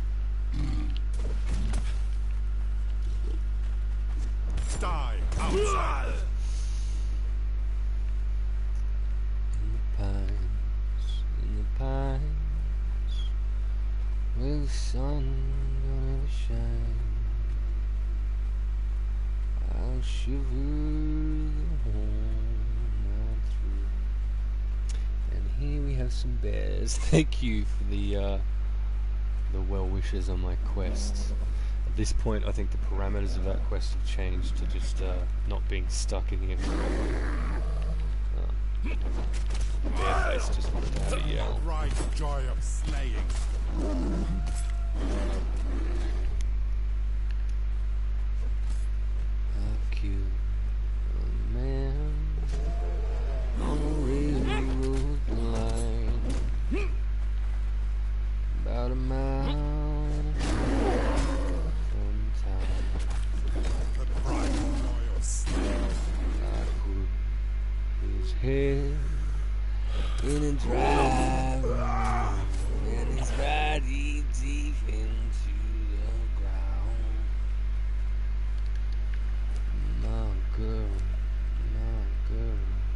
Die outside. In the pines, in the pines, where the sun don't ever shine, I'll shiver the whole night through. And here we have some bears. Thank you for the uh, the well wishes on my quest. At this point, I think the parameters of that quest have changed to just uh, not being stuck in here forever. Um, Bearface just wanted to have a yell. Right joy of slaying. I've killed a man on a railroad line, about a mile and a half from town. The bright joy of slaying. I put his head in a drive, and his body deep into the ground. My girl, my girl,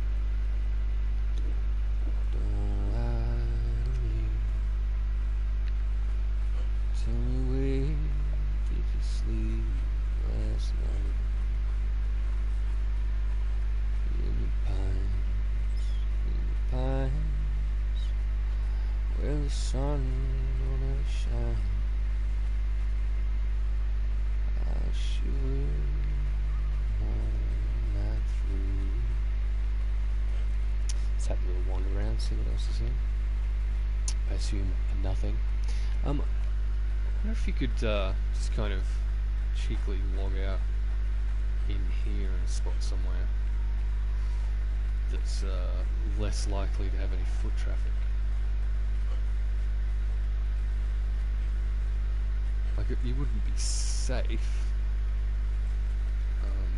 don't lie to me. Tell me where did you sleep last night? In the pines, in the pines, where the sun don't ever shine. I shiver all night through. Let's have a little wander around, see what else is here. I assume nothing. Um, I wonder if you could uh, just kind of cheekily log out in here in a spot somewhere that's uh, less likely to have any foot traffic. Like, it, you wouldn't be safe. Um,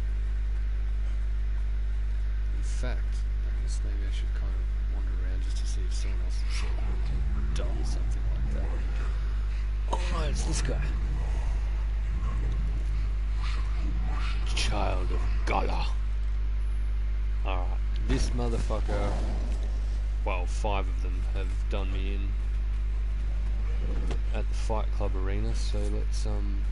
in fact, I guess maybe I should kind of wander around just to see if someone else has sort of done something like that. Oh no, it's this guy. Child of Gala. Alright, this motherfucker, well, five of them have done me in at the Fight Club arena, so let's um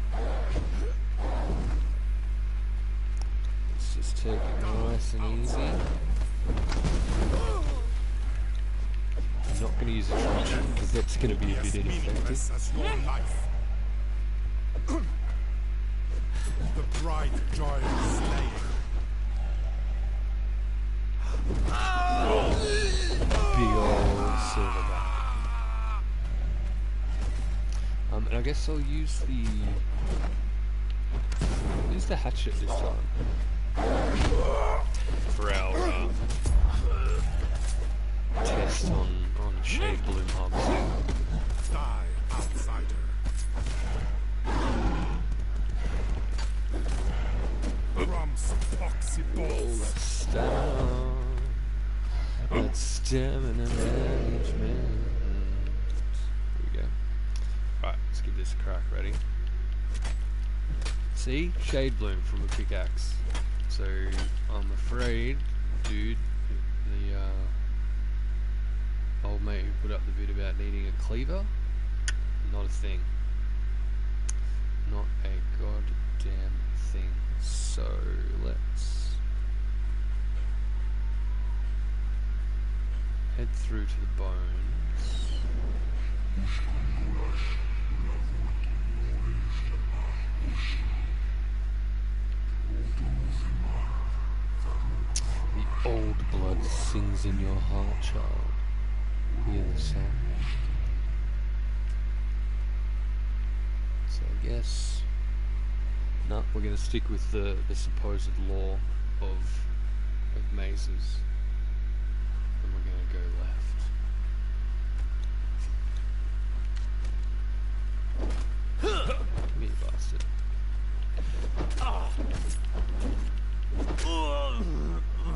let's just take it nice and easy. I'm not going to use a truncheon because that's going to be a bit ineffective. Meaningless as your life. The bright joy of slaying. Big old silverback. Um, and I guess I'll use the use the hatchet this time for our uh, test on on Shade Bloom harvesting. Die, outsider. From some foxy balls. That's stamina. That's stamina management. Here we go. Alright, let's give this a crack. Ready? See? Shade Bloom from a pickaxe. So, I'm afraid, dude, the uh, old mate who put up the bit about needing a cleaver, not a thing. Not a goddamn thing. So, let's head through to the bones. The old blood sings in your heart, child. Hear the sound. So I guess, no, we're going to stick with the, the supposed law of of mazes, and we're going to go left. Come here, bastard.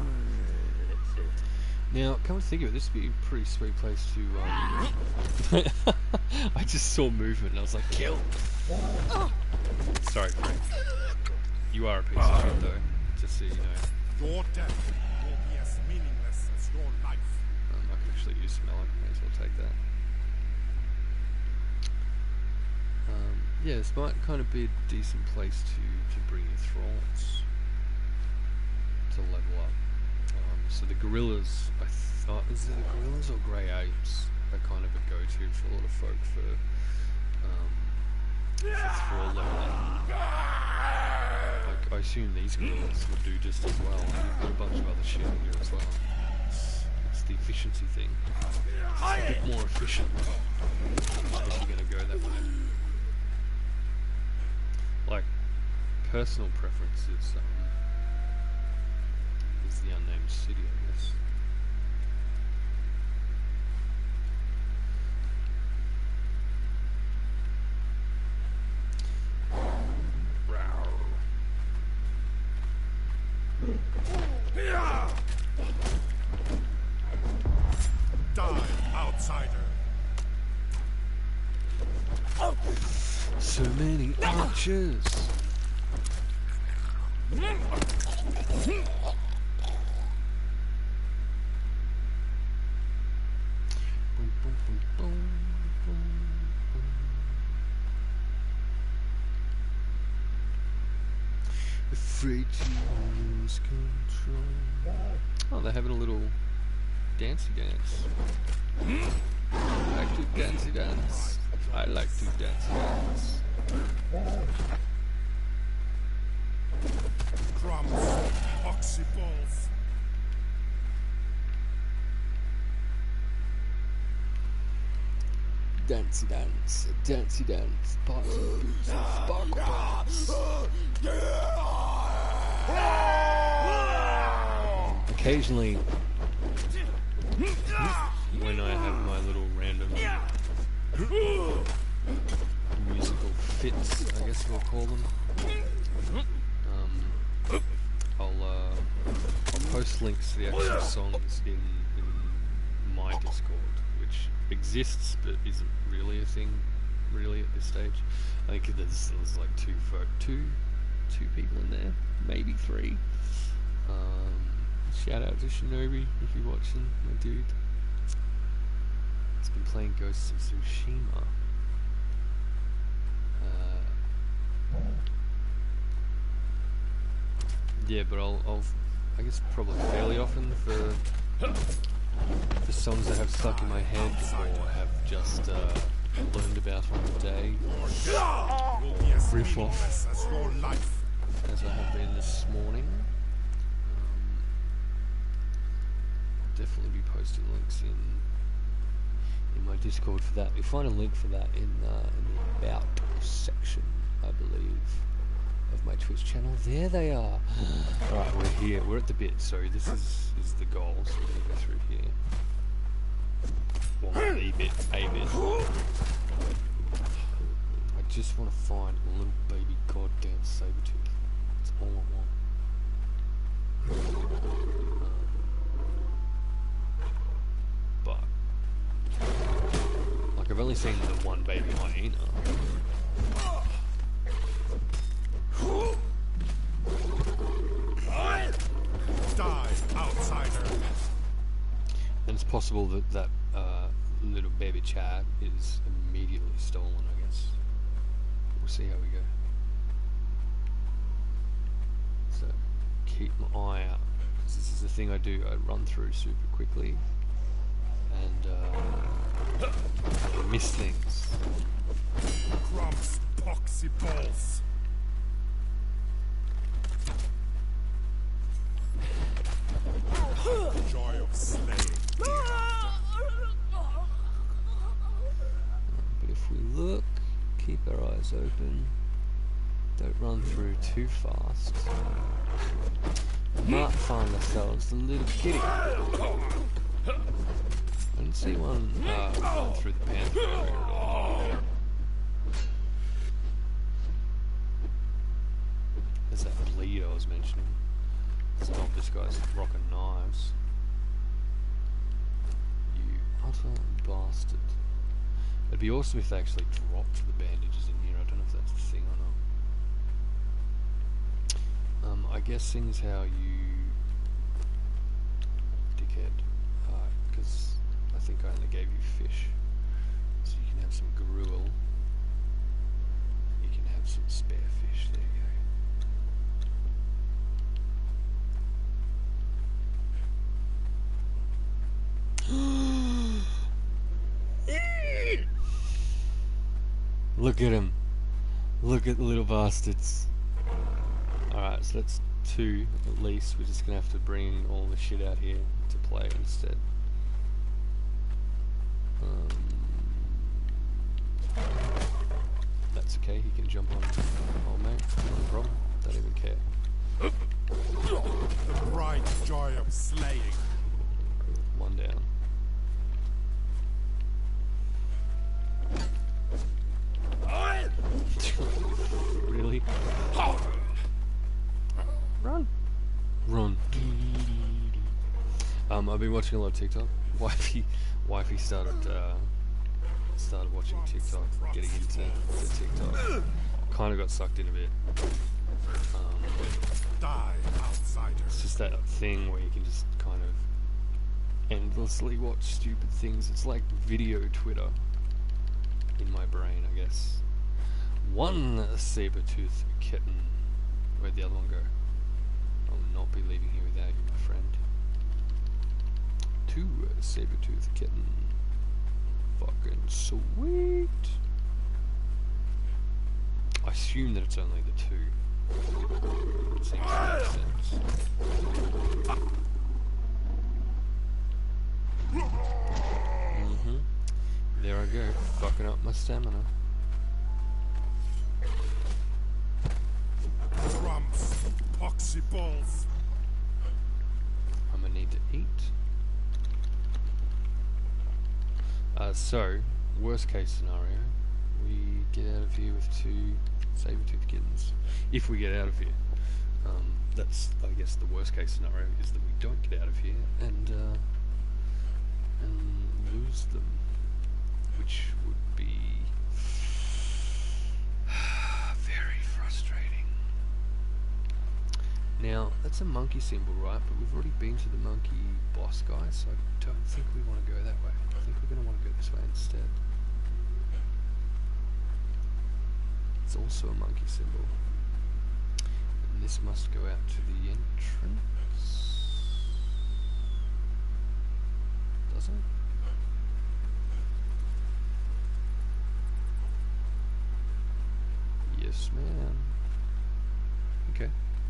Now, come to think of it, this would be a pretty sweet place to. Um... I just saw movement and I was like, kill! Sorry, Frank. You are a piece of shit, though, just so you know. Your death will be as meaningless as your life. Um, I can actually use some Alec, may as well take that. Um, yeah, this might kind of be a decent place to, to bring your thralls to level up. Um, so the gorillas, I thought, is it the gorillas or grey apes? Are kind of a go-to for a lot of folk for um, for thrall leveling. Like, I assume these gorillas would do just as well. And you've got a bunch of other shit in here as well. It's the efficiency thing. It's a bit more efficient if you're going to go that way. Like, personal preference is, um, is the unnamed city, I guess. Die, outsider. So many archers. Afraid to lose control. Oh, they're having a little dancey dance. I like to dancey dance. I like to dancey dance. Crumbs, oxy balls. Dancey dance, dancey dance, party boots and sparkle dance. Occasionally, when I have my little random musical fits, I guess we'll call them, um, I'll, uh, I'll post links to the actual songs in, in my Discord, which exists but isn't really a thing really at this stage. I think there's, there's like two, folk, two, two people in there, maybe three. Um, shout out to Shinobi if you're watching, my dude. He's been playing Ghosts of Tsushima. Uh, yeah, but I'll, I'll, I guess probably fairly often for the songs that have stuck in my head or have just uh, learned about on the day. Riff off As your life. as I have been this morning. Um, I'll definitely be posting links in in my Discord for that. You'll find a link for that in, uh, in the About section, I believe, of my Twitch channel. There they are. Alright, we're here. We're at the bit. So this is, is the goal. So we're going to go through here. Well, not the bit. A bit. I just want to find a little baby goddamn Sabertooth. That's all I want. But like, I've only seen the one baby hyena. Die, outsider. And it's possible that that uh, little baby Chad is immediately stolen, I guess. We'll see how we go. So, keep my eye out, because this is the thing I do. I run through super quickly, and uh, I miss things. Crumbs, poxy balls. Joy of slaying. But if we look, keep our eyes open, don't run through too fast, we might find ourselves a little kitty. I didn't see one uh, run through the panther area at all. There's that bleed I was mentioning. It's not this guy's rocking knives. be awesome if they actually dropped the bandages in here. I don't know if that's the thing or not. Um, I guess seeing as how you... dickhead. Because I think I only gave you fish. So you can have some gruel. You can have some spare fish. There you go. Look at him. Look at the little bastards. Alright, so that's two at least. We're just gonna have to bring all the shit out here to play instead. Um, that's okay, he can jump on old mate, no problem. Don't even care. The bright joy of slaying. One down. Really? Run! Run. Um, I've been watching a lot of TikTok. Wifey, wifey started uh, started watching TikTok, getting into the TikTok. Kind of got sucked in a bit. Um, Die, outsider. it's just that thing where you can just kind of endlessly watch stupid things. It's like video Twitter in my brain, I guess. One saber-tooth kitten. Where'd the other one go? I will not be leaving here without you, my friend. Two saber-tooth kitten. Fucking sweet. I assume that it's only the two. It seems to make sense. Mm-hmm. There I go, fucking up my stamina. Trumps, poxy balls. I'm gonna need to eat. Uh, so, worst case scenario, we get out of here with two saber-tooth kittens. If we get out of here. Um, that's, I guess, the worst case scenario is that we don't get out of here and, uh, and lose them. Which would be very frustrating. Now, that's a monkey symbol, right? But we've already been to the monkey boss guy, so I don't think we want to go that way. I think we're going to want to go this way instead. It's also a monkey symbol. And this must go out to the entrance. Does it? Yes, ma'am. Okay.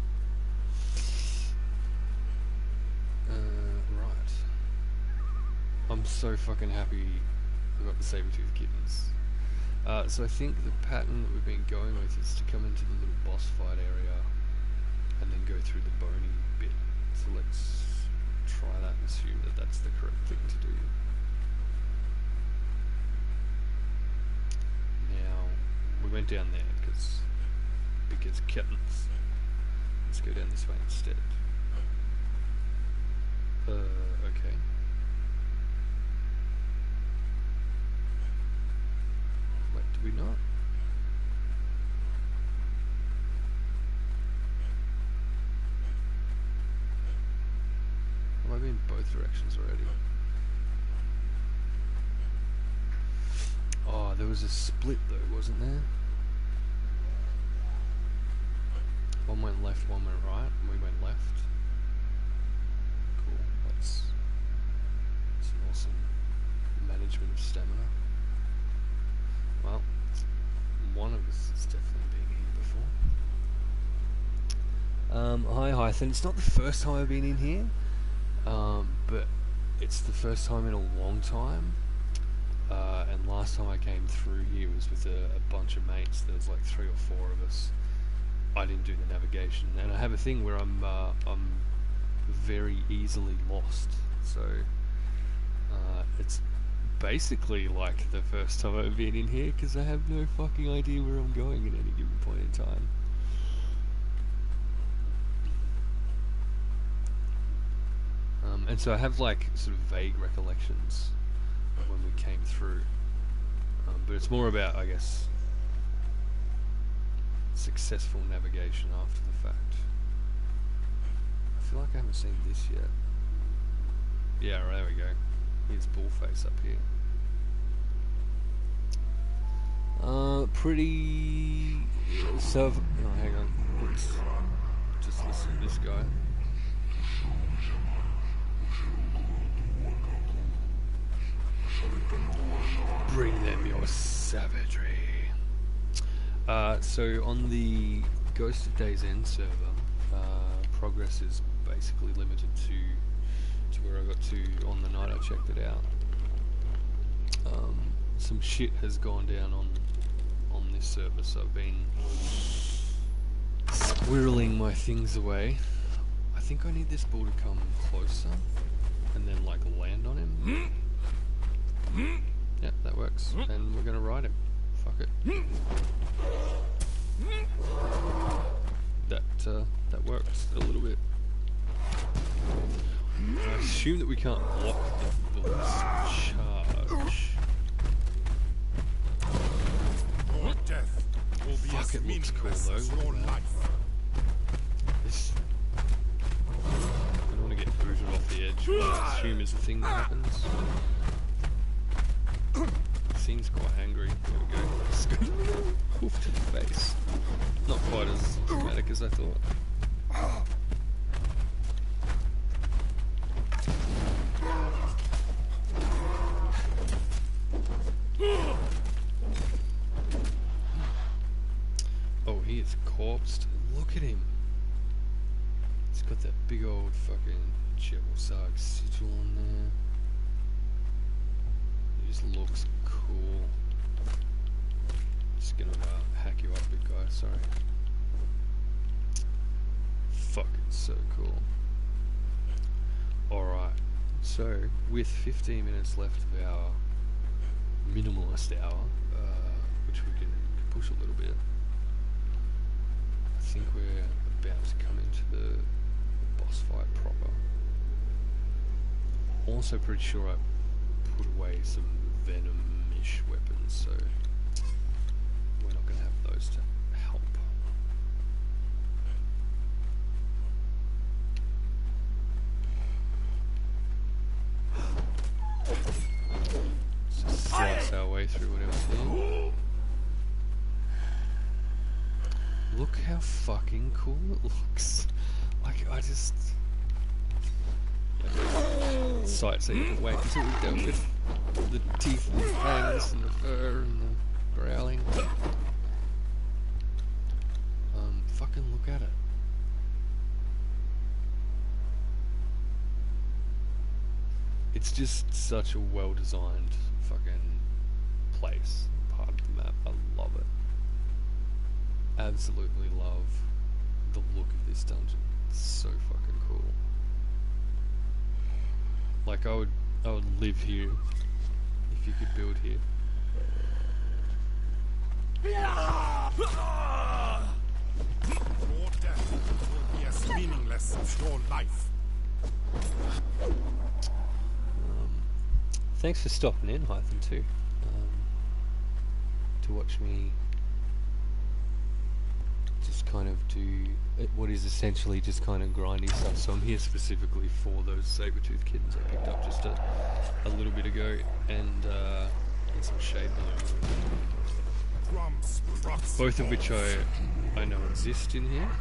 Uh, right. I'm so fucking happy we got the saber-tooth kittens. Uh, so I think the pattern that we've been going with is to come into the little boss fight area and then go through the bony bit. So let's try that and assume that that's the correct thing to do. Now, we went down there because because kittens. Let's go down this way instead. Uh, okay. Wait, did we not? Have I been both directions already? Oh, there was a split though, wasn't there? One went left, one went right, and we went left. Cool, that's, that's an awesome management of stamina. Well, one of us has definitely been here before. Um, hi Hythen, it's not the first time I've been in here, um, but it's the first time in a long time. Uh, and last time I came through here was with a, a bunch of mates. There was like three or four of us. I didn't do the navigation, and I have a thing where I'm uh, I'm very easily lost. So uh, it's basically like the first time I've been in here because I have no fucking idea where I'm going at any given point in time. Um, and so I have like sort of vague recollections of when we came through. Uh, Um, but it's more about, I guess, successful navigation after the fact. I feel like I haven't seen this yet. Yeah, right, there we go. Here's Bullface up here. Uh, pretty... So, oh, hang on. Let's just listen to this guy. Bring them your savagery. Uh, so on the Ghost of Days End server, uh, progress is basically limited to to where I got to on the night I checked it out. Um, some shit has gone down on on this server, so I've been squirreling my things away. I think I need this bull to come closer and then like land on him. Yeah, that works. And we're gonna ride him. Fuck it. That uh, that works a little bit. I assume that we can't block the bull's charge. Your death will be Fuck, as it looks cool meaningless though. as your Look at that. life. This, I don't want to get booted off the edge, but I assume is the thing that happens. Seems quite angry. There we go. It's good. Hoof to the face. Not quite as dramatic as I thought. Oh, he is corpsed. Look at him. He's got that big old fucking Jebel-Sarg sigil on there. He just looks cool. Just gonna uh, hack you up, big guy. Sorry. Fucking so cool. Alright, so with fifteen minutes left of our minimalist hour, uh, which we can push a little bit, I think we're about to come into the boss fight proper. Also pretty sure I put away some venom-ish weapons, so we're not going to have those to help. Let's just slice our way through whatever's here. Look how fucking cool it looks. Like, I just... Yeah. Sight so you can wait until we dealt with the teeth and the fangs and the fur and the growling. Um, fucking look at it. It's just such a well-designed fucking place, part of the map. I love it. Absolutely love the look of this dungeon. It's so fucking cool. Like I would, I would live here if you could build here. Your death will be as meaningless as your life. Um, thanks for stopping in, Hythen, too, um, to watch me just kind of do what is essentially just kind of grindy stuff. So I'm here specifically for those saber-tooth kittens I picked up just a, a little bit ago, and, uh, and some shade balloon. Both of which I I know exist in here.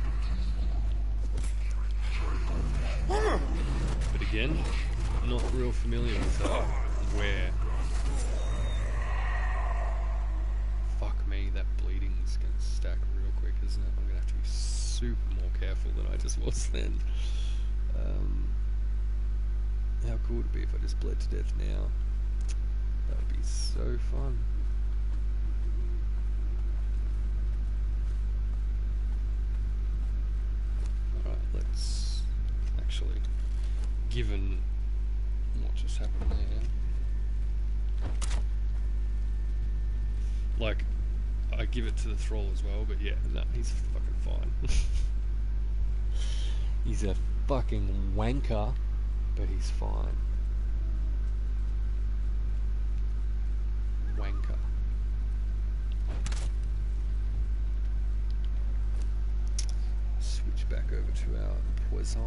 But again, not real familiar with uh, where. Fuck me, that bleeding's gonna stack real quick, isn't it? I'm gonna have to be super more careful than I just was then. Um, how cool would it be if I just bled to death now? That would be so fun. Alright, let's actually, given what just happened there, like, I give it to the thrall as well, but yeah, no, he's fucking fine. He's a fucking wanker, but he's fine. Wanker. to our poison.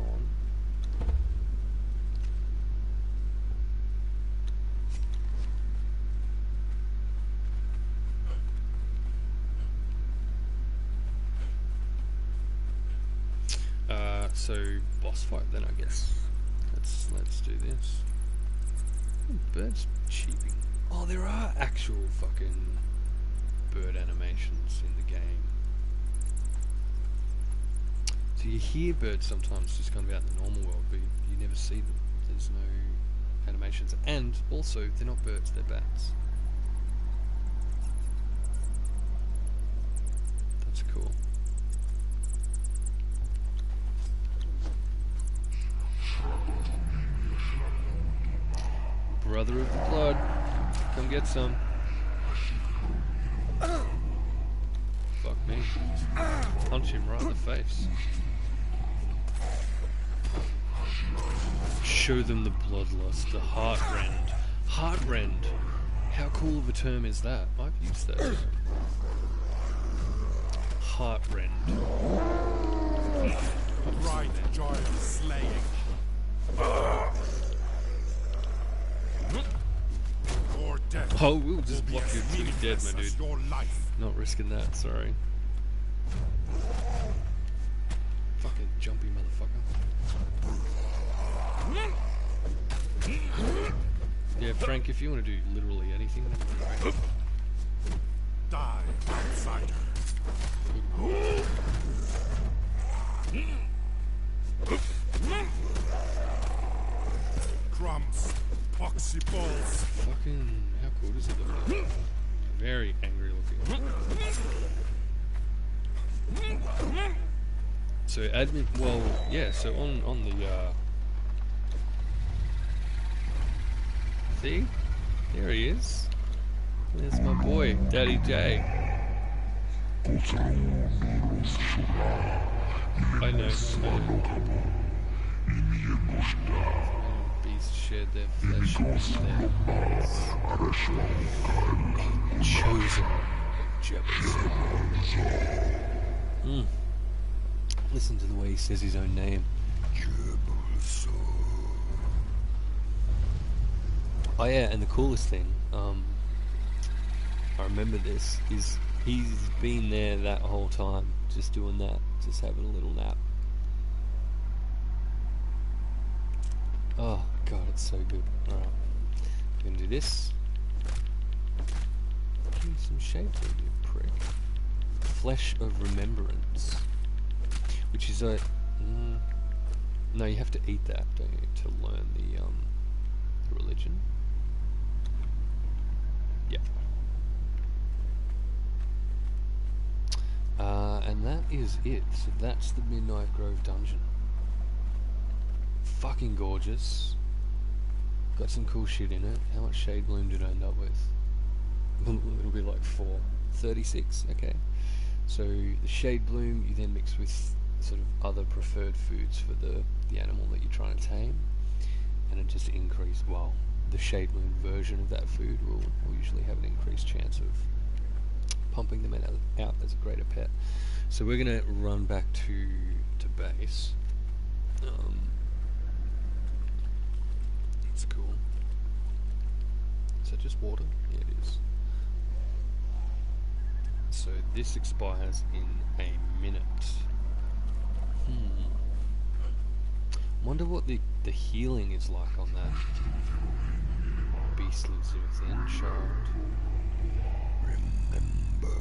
Uh, so boss fight then, I guess. Let's let's do this. Oh, birds cheeping. Oh, there are actual fucking bird animations in the game. So you hear birds sometimes just kind of out in the normal world, but you, you never see them. There's no animations, and also they're not birds; they're bats. That's cool. Brother of the blood, come get some. Fuck me. Punch him right in the face. Show them the bloodlust, the heart-rend. Heart-rend! How cool of a term is that? I've used that term. Heart-rend. Right joy of slaying. Your death Oh, we'll will just be block as you until you're dead, meaningless my dude. as your life. Not risking that, sorry. Fucking jumpy motherfucker. Yeah, Frank, if you want to do literally anything, that'd be great. Die, outsider. Crumbs, poxy balls. Fucking, how cool does he look? Very angry looking. So admin, well, yeah. So on on the uh, see, there he is. There's my boy, Daddy J. I know. I know. Beasts shared their flesh with their bodies. Chosen Jebus. Mm. Listen to the way he says his own name. Oh yeah, and the coolest thing, um, I remember this, is he's been there that whole time, just doing that, just having a little nap. Oh god, it's so good. Alright, we're gonna do this. Give me some shape there, you prick. Flesh of Remembrance. Which is a... Mm, no, you have to eat that, don't you, to learn the, um, the religion? Yeah. Uh, and that is it. So that's the Midnight Grove dungeon. Fucking gorgeous. Got some cool shit in it. How much Shade Bloom did I end up with? It'll be like four. thirty-six, okay. So the Shade Bloom you then mix with sort of other preferred foods for the, the animal that you're trying to tame. And it just increase, well, the Shade Bloom version of that food will, will usually have an increased chance of pumping them out, out as a greater pet. So we're going to run back to, to base. Um, it's cool. Is that just water? Yeah, it is. So this expires in a minute. Hmm. Wonder what the, the healing is like on that beastly Zen shard. Remember.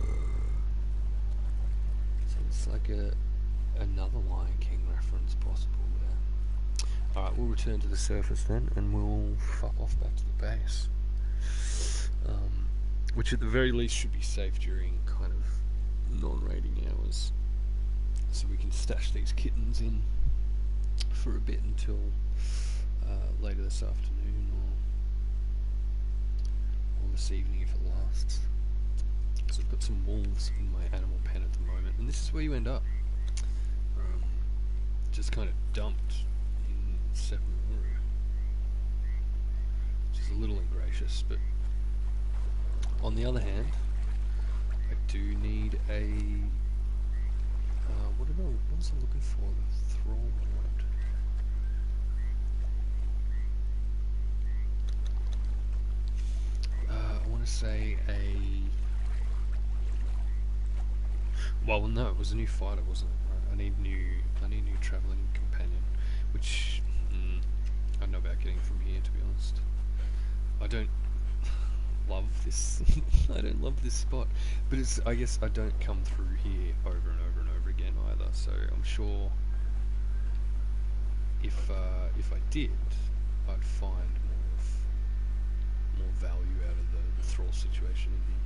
So it's like a another Lion King reference possible there. Alright, we'll return to the surface then, and we'll fuck off back to the base. Um, which at the very least should be safe during kind of non-raiding hours. So we can stash these kittens in for a bit until uh, later this afternoon or, or this evening if it lasts. So I've got some wolves in my animal pen at the moment, and this is where you end up. Um, just kind of dumped in Septemuru, which is a little ingracious, but on the other hand, I do need a Uh, what did I, what was I looking for? The thrall word. Uh, I want to say a. Well, no, it was a new fighter, wasn't it? Right? I need new. I need new traveling companion, which mm, I don't know about getting from here. To be honest, I don't love this. I don't love this spot, but it's. I guess I don't come through here over and over and over again either. So I'm sure if uh, if I did, I'd find more of more value out of the, the thrall situation in here.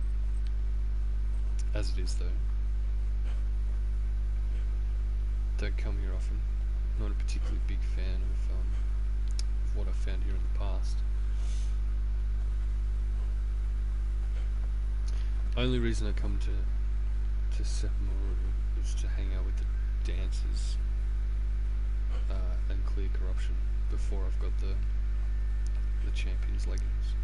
As it is, though, don't come here often. Not a particularly big fan of, um, of what I've found here in the past. Only reason I come to to Sephiroth is to hang out with the dancers uh, and clear corruption before I've got the the champion's leggings.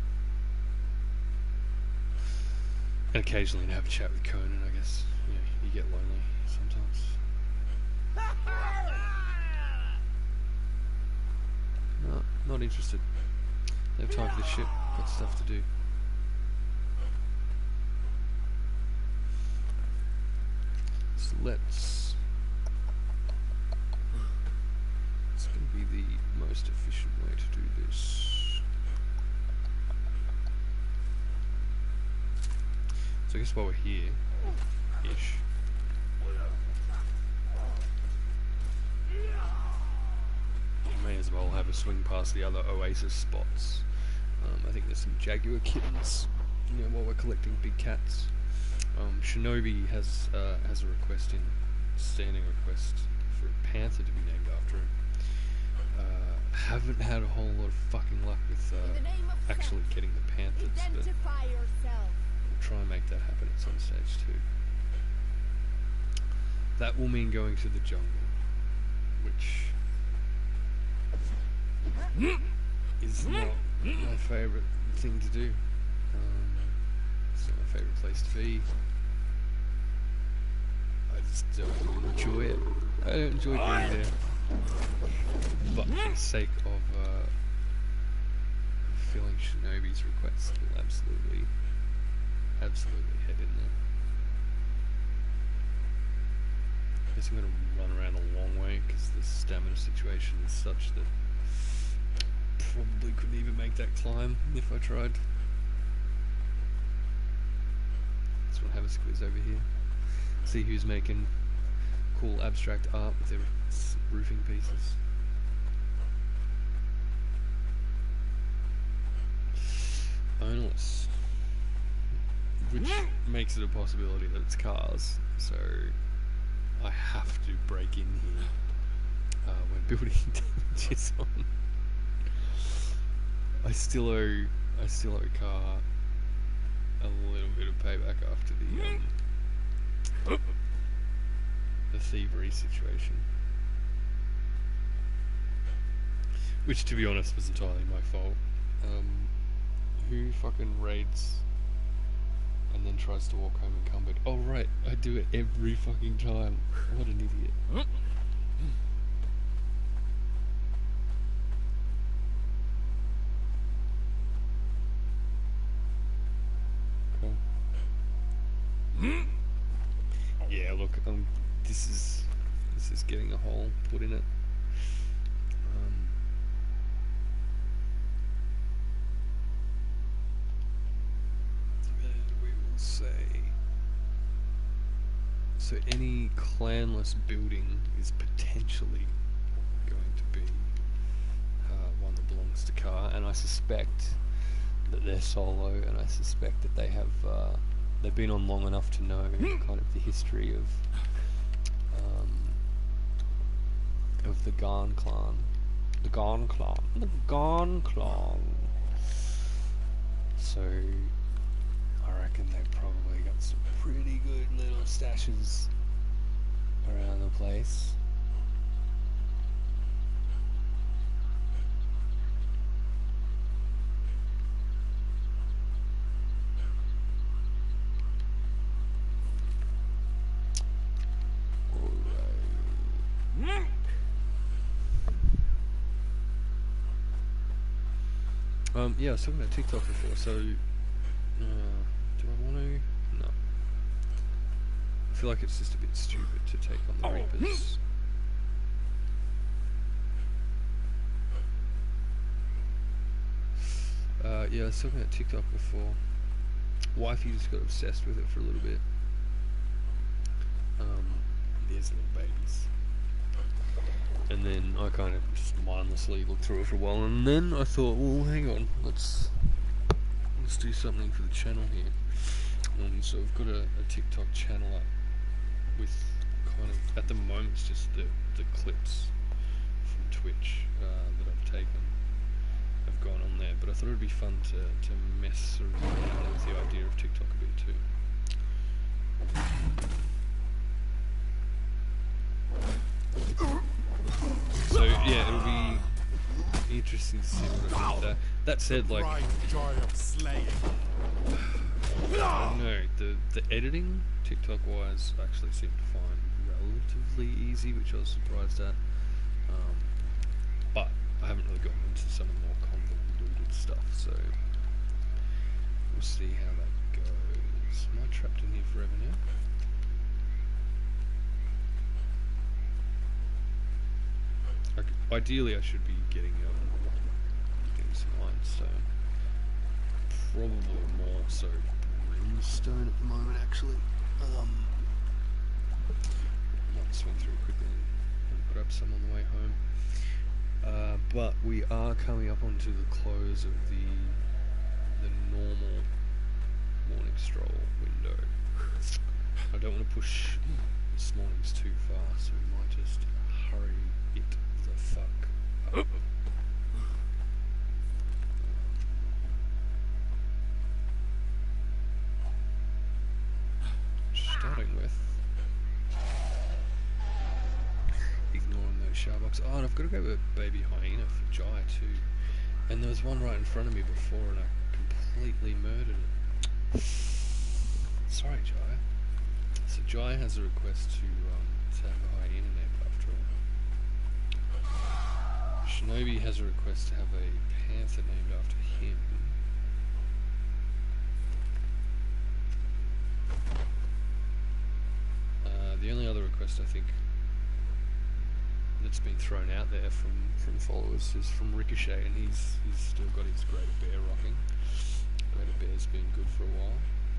And occasionally to have a chat with Conan, I guess. You know, you get lonely sometimes. No, not interested. Don't have time for this shit. Got stuff to do. So let's... It's going to be the most efficient way to do this. So I guess while we're here, ish. May as well have a swing past the other Oasis spots. Um, I think there's some Jaguar kittens, you know, while we're collecting big cats. Um, Shinobi has uh, has a request in, standing request for a panther to be named after him. Uh, haven't had a whole lot of fucking luck with uh, actually getting the panthers, but we'll try and make that happen at some stage too. That will mean going to the jungle, which is not my favourite thing to do. Um, it's not my favourite place to be. I just don't enjoy it. I don't enjoy being there. But for the sake of uh, fulfilling Shinobi's request, we'll absolutely, absolutely head in there. I guess I'm going to run around a long way because the stamina situation is such that probably couldn't even make that climb if I tried. Let's have a squiz over here. See who's making cool abstract art with their roofing pieces. Ownerless. Which makes it a possibility that it's cars, so I have to break in here uh, when building damages on. I still owe I still owe Car a little bit of payback after the um, the thievery situation, which, to be honest, was entirely my fault. Um, who fucking raids and then tries to walk home encumbered? Oh right, I do it every fucking time. What an idiot. Yeah, look, um, this is this is getting a hole put in it. Um, and we will say, so any clanless building is potentially going to be uh, one that belongs to Car, and I suspect that they're solo, and I suspect that they have. Uh, They've been on long enough to know kind of the history of um, of the Garn clan, the Garn clan, the Garn clan. So I reckon they've probably got some pretty good little stashes around the place. Um, yeah, I was talking about TikTok before, so uh, do I want to? No. I feel like it's just a bit stupid to take on the Reapers. Uh, yeah, I was talking about TikTok before. Wifey just got obsessed with it for a little bit. Um, there's little babies. And then I kind of just mindlessly looked through it for a while, and then I thought, well, hang on, let's let's do something for the channel here. Um, so I've got a, a TikTok channel up with kind of, at the moment, it's just the, the clips from Twitch uh, that I've taken. I've gone on there, but I thought it would be fun to, to mess around with the idea of TikTok a bit too. So yeah, it'll be interesting to see what I think. That, that said, like, Right joy of slaying. I don't know, the, the editing, TikTok-wise, I actually seem to find relatively easy, which I was surprised at. Um, but I haven't really gotten into some of the more convoluted stuff, so we'll see how that goes. Am I trapped in here forever now? Okay, ideally, I should be getting um, getting some limestone. Probably more so brimstone at the moment, actually. Um, might swing through quickly and grab some on the way home. Uh, but we are coming up onto the close of the the normal morning stroll window. I don't want to push this morning's too far, so we might just hurry it the fuck up. Starting with ignoring those sharbucks. Oh, and I've got to go with baby hyena for Jai too. And there was one right in front of me before, and I completely murdered it. Sorry, Jai. So Jai has a request to um, to have a hyena named after her. Shinobi has a request to have a panther named after him. Uh, the only other request I think that's been thrown out there from, from followers is from Ricochet, and he's he's still got his Greater Bear rocking. Greater Bear's been good for a while.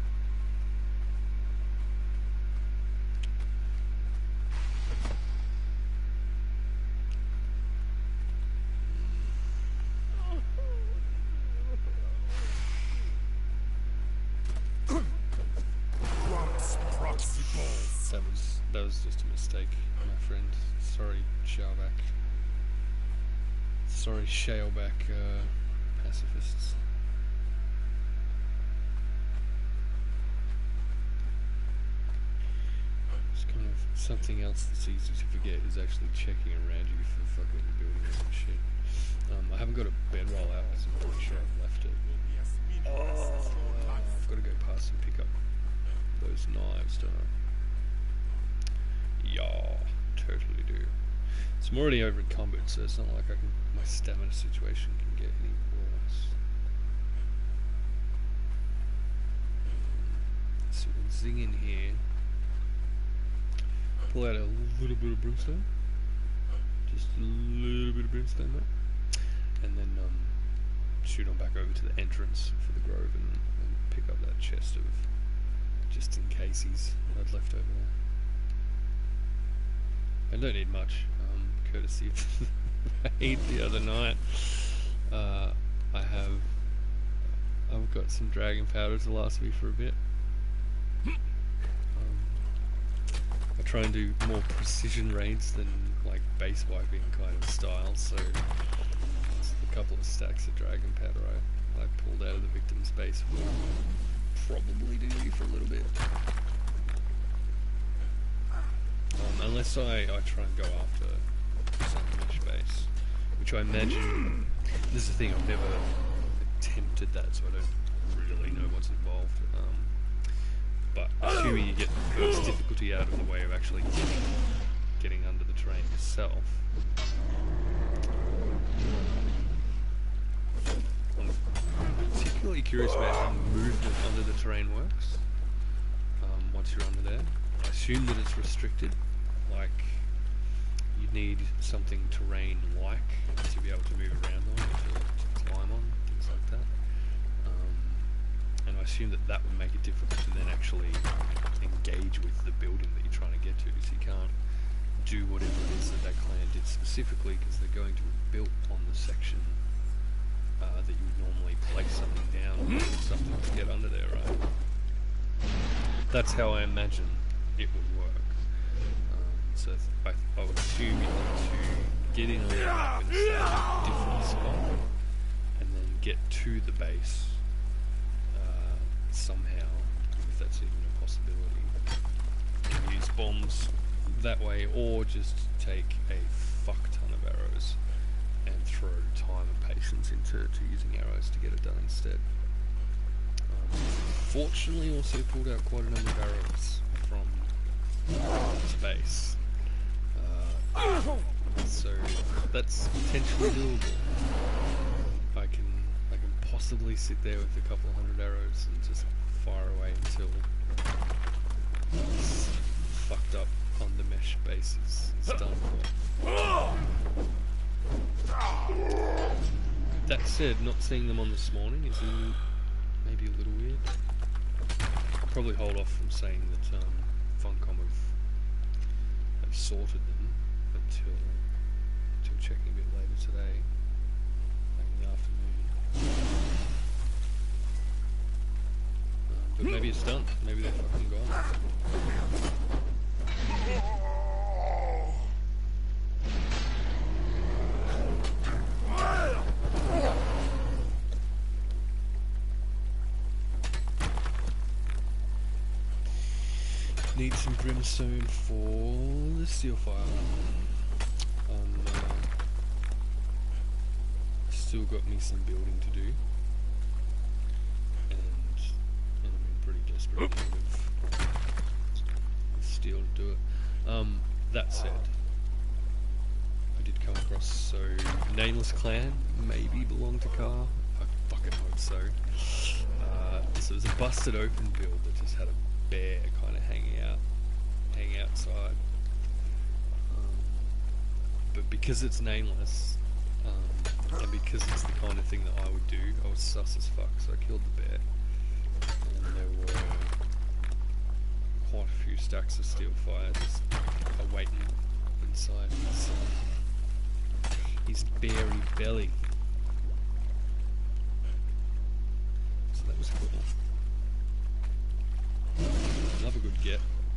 Grump's proxy balls. That was that was just a mistake, my friend. Sorry, Shellback. Sorry, Shaleback uh, pacifists. It's kind of something else that's easy to forget is actually checking around you for fucking buildings and shit. Um, I haven't got a bedroll out, so I'm pretty sure I've left it. Will be as meaningless as your Oh, life. I've got to go past and pick up those knives, don't I? Yeah, totally do. So I'm already over encumbered, so it's not like I can. My stamina situation can get any worse. So we'll zing in here. Pull out a little bit of brimstone. Just a little bit of brimstone there. And then um, shoot on back over to the entrance for the grove and, and pick up that chest of just in caseies that I'd left over there. I don't need much, um, courtesy of the raid the other night. Uh, I have, I've got some dragon powder to last me for a bit. Um, I try and do more precision raids than like base wiping kind of style, so it's a couple of stacks of dragon powder I, I pulled out of the victim's base will probably do me for a little bit. Um, unless I, I try and go after some mesh base, which I imagine, this is the thing, I've never attempted that, so I don't really know what's involved. Um, but assuming you get the first difficulty out of the way of actually getting, getting under the train yourself, I'm curious about how movement under the terrain works. Um, once you're under there, I assume that it's restricted. Like you need something terrain-like to be able to move around on, or to, to climb on, things like that. Um, and I assume that that would make it difficult to then actually engage with the building that you're trying to get to, so you can't do whatever it is that that clan did specifically, because they're going to be built on the section uh, that you would normally place something down or something to get under there, right? That's how I imagine it would work. Um, so I, I would assume you need to get in on the map and start at a different spot, and then get to the base uh, somehow, if that's even a possibility, and use bombs that way, or just take a fuck ton of arrows and throw time and patience into to using arrows to get it done instead. Um, fortunately, also pulled out quite a number of arrows from space, uh, so that's potentially doable. I can I can possibly sit there with a couple of hundred arrows and just fire away until it's fucked up on the mesh base is, is done for. That said, not seeing them on this morning is a, maybe a little weird. I'll probably hold off from saying that um, Funcom have, have sorted them until, until checking a bit later today, like in the afternoon. Um, but maybe it's done. Maybe they're fucking gone. Need some brimstone for the steel fire. Um, uh, still got me some building to do, and, and I'm in pretty desperate need of steel to do it. Um, that said, I did come across, so Nameless Clan maybe belong to Car. I fucking hope so. Uh, so it was a busted open build that just had a bear kind of hanging out, hanging outside. Um, but because it's nameless, um, and because it's the kind of thing that I would do, I was sus as fuck, so I killed the bear. And there were quite a few stacks of steel fire just awaiting inside his, uh, his beary belly. So that was cool. Another good get.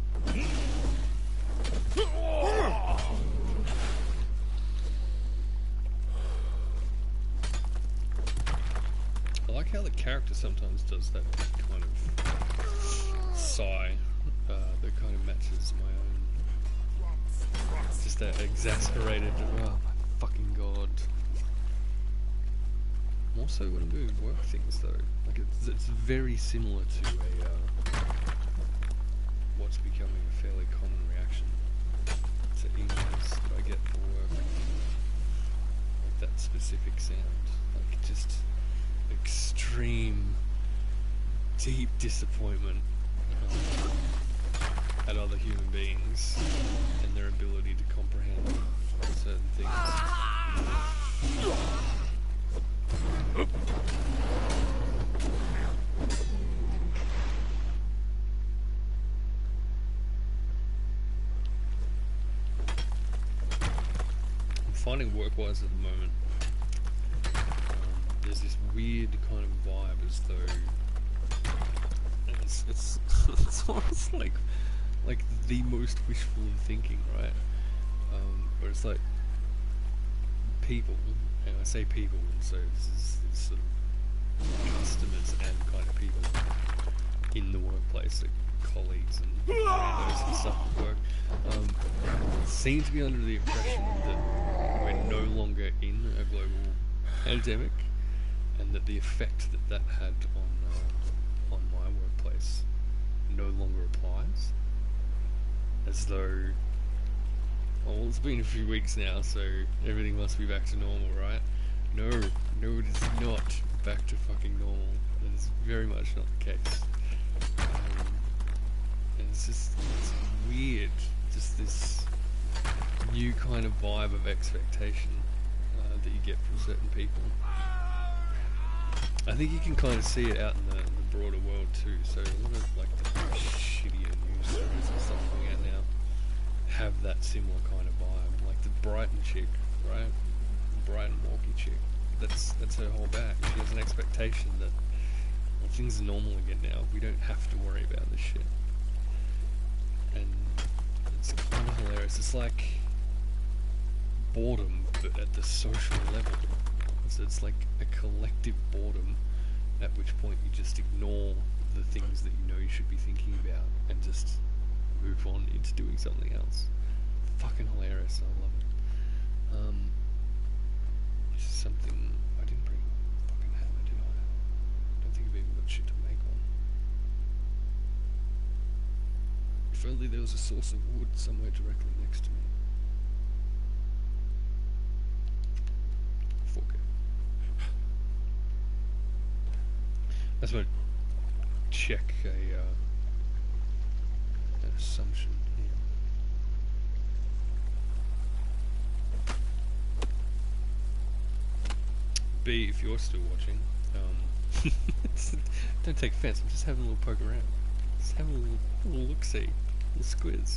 I like how the character sometimes does that kind of sigh uh, that kind of matches my own. Just that exasperated, oh my fucking god. More so when I'm doing work things though. Like it's, it's very similar to a uh, what's becoming a fairly common reaction to emails that I get for work. Like that specific sound. Like just extreme, deep disappointment um, at other human beings and their ability to comprehend certain things. I'm finding work-wise at the moment, um, there's this weird kind of vibe as though it's it's, it's almost like like the most wishful thinking, right? Um, where it's like people, and I say people, so this is it's sort of customers and kind of people in the workplace, like colleagues and randos and stuff at work, um, seem to be under the impression that we're no longer in a global pandemic, and that the effect that that had on uh, on my workplace no longer applies. As though, oh, well, it's been a few weeks now, so everything must be back to normal, right? No, no, it is not. back to fucking normal. That is very much not the case. Um, and it's just it's weird, just this new kind of vibe of expectation uh, that you get from certain people. I think you can kind of see it out in the, in the broader world too. So a lot of like the shittier news stories and stuff coming out now have that similar kind of vibe. Like the Brighton chick, right? Brighton walkie chick. That's that's her whole back. She has an expectation that well, things are normal again now. We don't have to worry about this shit. And it's kind of hilarious. It's like boredom, but at the social level. So it's like a collective boredom, at which point you just ignore the things that you know you should be thinking about and just move on into doing something else. Fucking hilarious. I love it. Um, this is something I didn't bring a fucking hammer, did I? I don't think I've even got shit to make on. If only there was a source of wood somewhere directly next to me. four K. I just want to check a uh, an assumption here. B, if you're still watching, um, don't take offense. I'm just having a little poke around. Just having a little, little look-see, little squiz.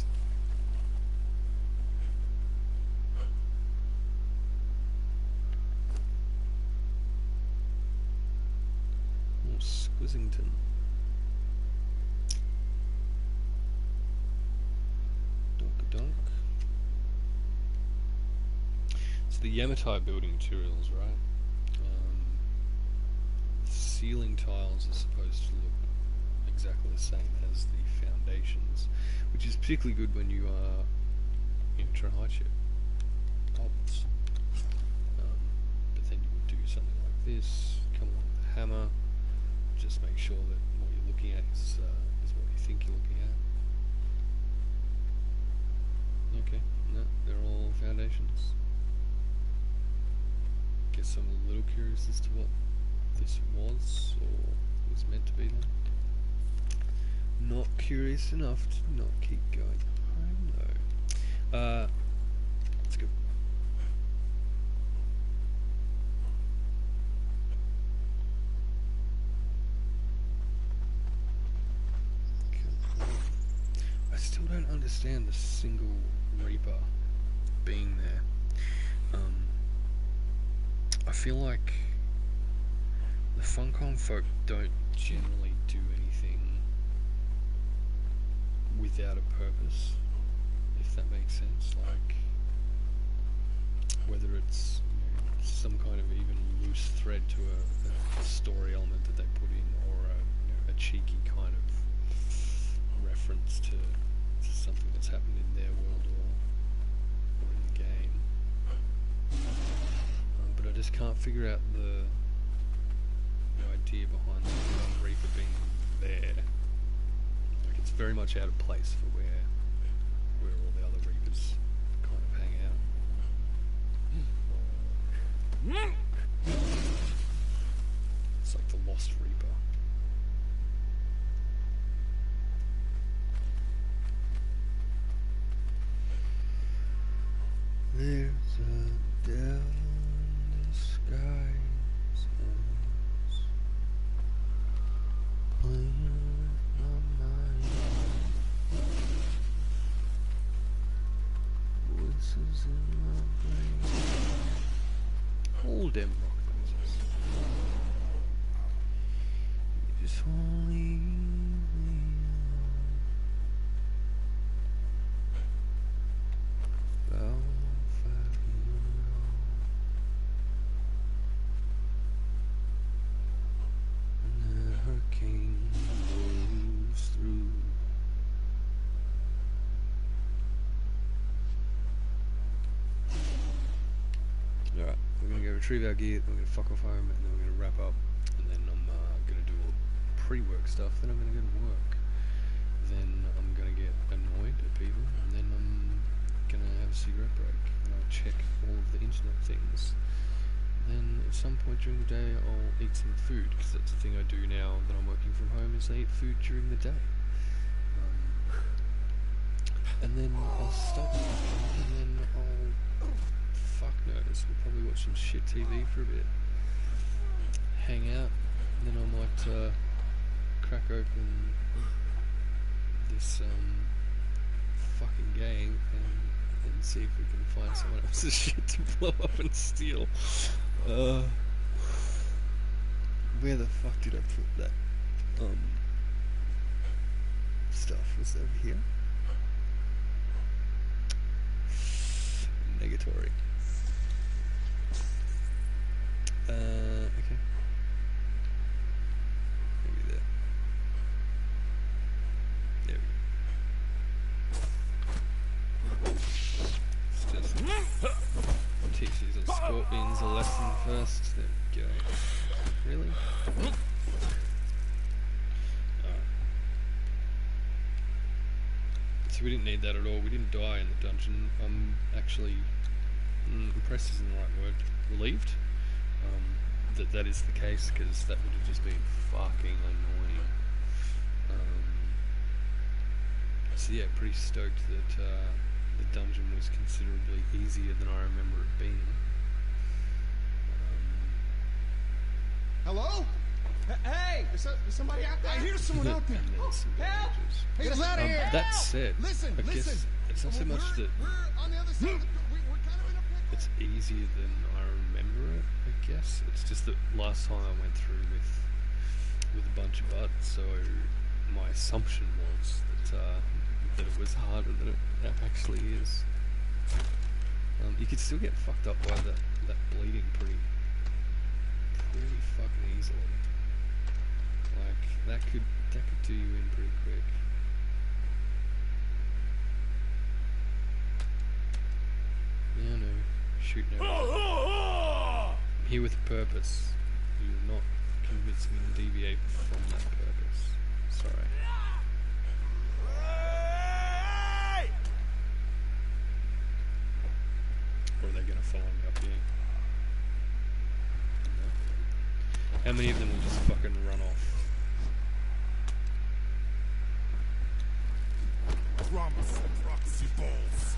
Little Squizzington. Dunk-a-dunk. So the Yamatite building materials, right? Ceiling tiles are supposed to look exactly the same as the foundations, which is particularly good when you are you know, trying to hide shit. Obs. Um, but then you would do something like this, come along with a hammer, just make sure that what you're looking at is, uh, is what you think you're looking at. Okay, no, they're all foundations. Guess I'm a little curious as to what this was or was meant to be then. Not curious enough to not keep going home though. Uh, let's go. I still don't understand the single Reaper being there. Um, I feel like the Funcom folk don't generally do anything without a purpose, if that makes sense. Like, whether it's you know, some kind of even loose thread to a, a story element that they put in, or a, you know, a cheeky kind of reference to, to something that's happened in their world or, or in the game. Um, but I just can't figure out the idea behind the Young Reaper being there. Like, it's very much out of place for where where all the other Reapers kind of hang out. It's like the Lost Reaper. There's a devil in the sky. Hold them rock noises. You just won't leave me alone. And the hurricane moves through. Alright, we're going to go retrieve our gear, then we're going to fuck off home, and then we're going to wrap up, and then I'm uh, going to do all pre-work stuff, then I'm going to go to work, then I'm going to get annoyed at people, and then I'm going to have a cigarette break, and I'll check all of the internet things. Then if some point during the day I'll eat some food, because that's the thing I do now that I'm working from home, is I eat food during the day. Um, and then I'll stop, and then I'll, fuck knows, we'll probably watch some shit T V for a bit, hang out, and then I might uh, crack open this um, fucking game and, and see if we can find someone else's shit to blow up and steal. Uh, where the fuck did I put that um, stuff? Was it over here? Negatory. Uh, okay. Maybe there. There we go. Let's just teach these little scorpions a lesson first. There we go. Really? Alright. So we didn't need that at all. We didn't die in the dungeon. I'm actually mm, impressed isn't the right word. Relieved um, that that is the case, because that would have just been fucking annoying. Um, so yeah, pretty stoked that uh, the dungeon was considerably easier than I remember it being. Hello? H- Hey, is, so- is somebody out there? I hear someone out there. And then some Help! bandages. Hey, get us out of Um, here! that said, Listen, I listen. guess it's not so We're- much that we're on the other side. Of the, we, we're kind of in a pickle. it's easier than I remember it, I guess. It's just that last time I went through with with a bunch of butts, so my assumption was that uh, that it was harder than it actually is. Um, you could still get fucked up by that, that bleeding pretty pretty fucking easily. Like that could that could do you in pretty quick. Yeah, no. Shoot no. I'm here with a purpose. You will not convince me to deviate from that purpose. Sorry. Or are they gonna follow me up here? No. How many of them will just fucking run off? Promise proxy balls.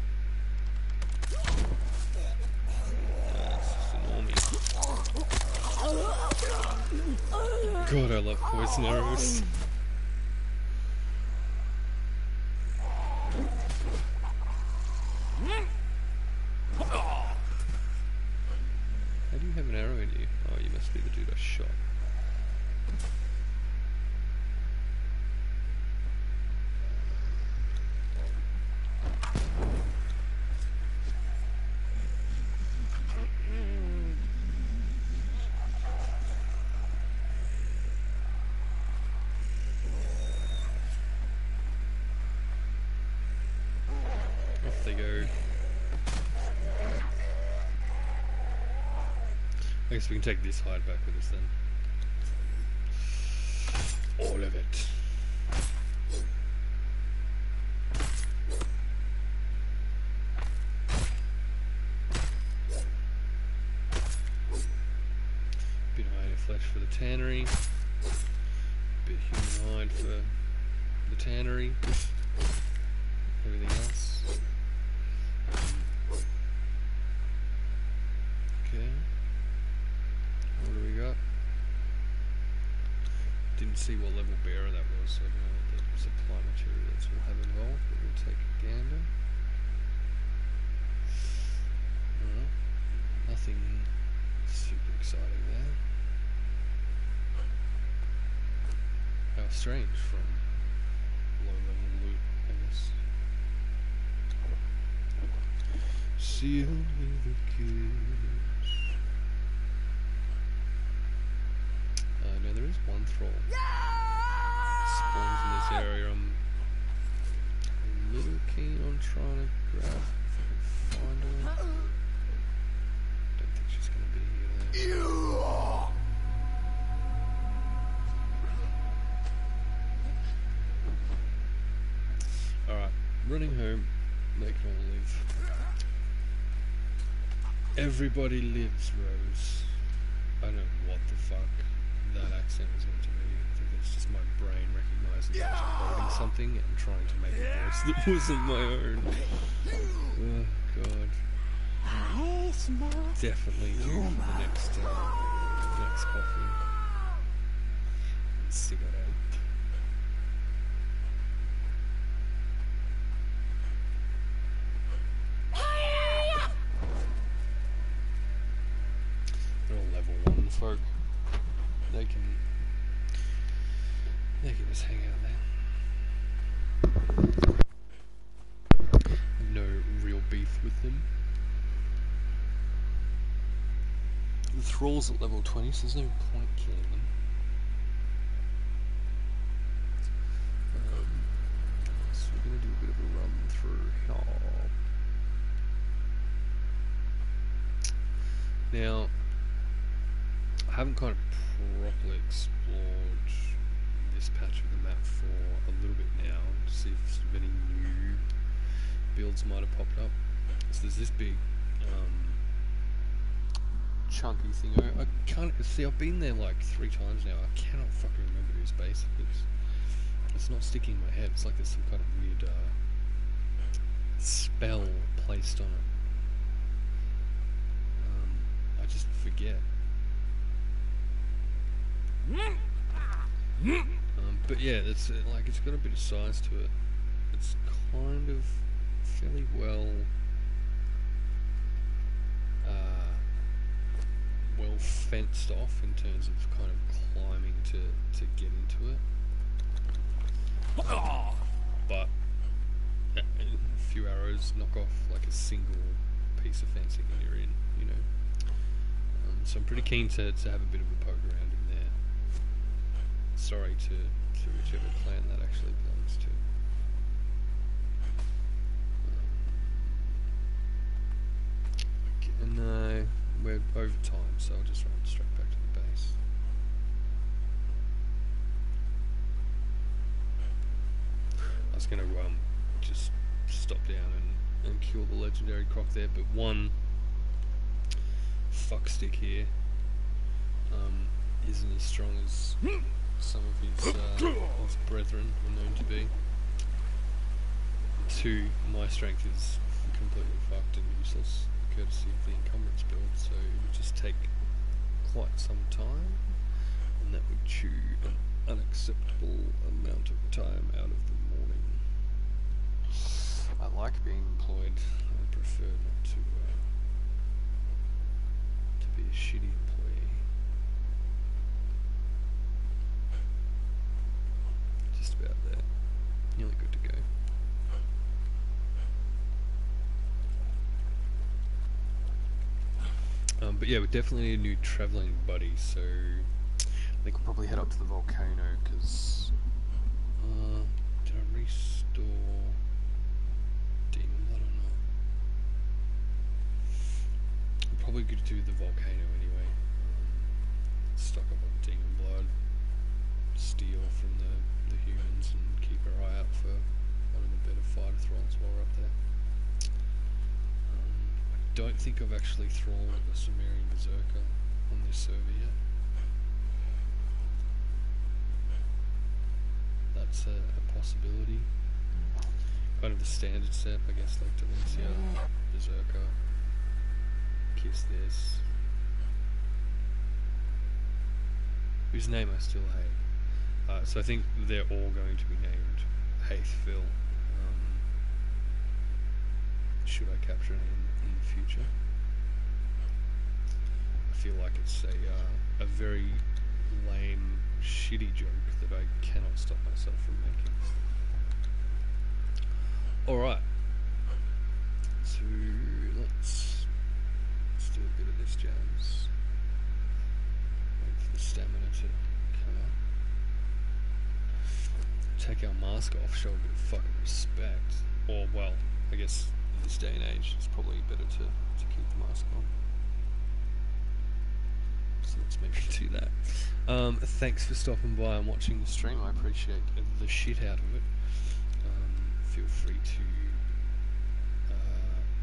God, I love poison arrows. How do you have an arrow in you? Oh, you must be the dude I shot. Off they go. I guess we can take this hide back with us then. All of it. Bit of iron flesh for the tannery. Bit of human hide for the tannery. Everything else. Okay. What do we got? Didn't see what level bearer that was, so I don't know what the supply materials will have involved, but we'll take a gander. Alright. Nothing super exciting there. How strange from low level loot, I guess. Seal with a kiss. Uh, no, there is one thrall. Spawns in this area. I'm a little keen on trying to grab if I can find her. Don't think she's gonna be here though. Alright, running home. They can all live. Everybody lives, Rose. fuck that accent was meant to be. I think that's just my brain recognising that I was quoting something and trying to make a voice that wasn't my own. Oh, God. Definitely due for the next, uh, next coffee. Stick it out. They're all level one folk. They can they can just hang out there. I've no real beef with them. The thrall's at level twenty, so there's no point killing them. Um, so we're gonna do a bit of a run through here. Now, I haven't kind of properly explored this patch of the map for a little bit now to see if sort of any new builds might have popped up. So there's this big um, chunky thing. I, I can't see. I've been there like three times now. I cannot fucking remember whose base it is. It's not sticking in my head. It's like there's some kind of weird uh, spell placed on it. Um, I just forget. Um, but yeah, it's uh, like it's got a bit of size to it. It's kind of fairly well, uh, well fenced off in terms of kind of climbing to to get into it. Um, but uh, a few arrows knock off like a single piece of fencing and you're in, you know. Um, so I'm pretty keen to to have a bit of a poke around in there. Sorry to, to whichever clan that actually belongs to. Um, okay, no, we're over time, so I'll just run straight back to the base. I was going to um, just stop down and, and kill the legendary croc there, but one fuckstick here um, isn't as strong as some of his, uh, his brethren were known to be. Two, my strength is completely fucked and useless, courtesy of the encumbrance build, so it would just take quite some time, and that would chew an unacceptable amount of time out of the morning. I like being employed. I prefer not to uh, to be a shitty employee. Just about there. Nearly good to go. Um, but yeah, we definitely need a new travelling buddy, so I think we'll probably head up to the volcano, because uh, did I restore Demon Blood or not? I'm probably going to do the volcano anyway. Um, stock up on Demon Blood, steal from the, the humans, and keep our eye out for one of the better fighter thralls while we're up there. I don't think I've actually thrown a Sumerian Berserker on this server yet. That's a, a possibility. Kind of the standard set, I guess, like Dalencia, Berserker, Kiss This, whose name I still hate. Uh, so I think they're all going to be named Haithville. Um, should I capture any in, in the future? I feel like it's a uh, a very lame, shitty joke that I cannot stop myself from making. Alright. So let's let's do a bit of this jazz. Wait for the stamina to come up. Take our mask off, show a bit of fucking respect. Or, well, I guess in this day and age, it's probably better to, to keep the mask on. So let's maybe do that. Um, thanks for stopping by and watching the stream. I appreciate the shit out of it. Um, feel free to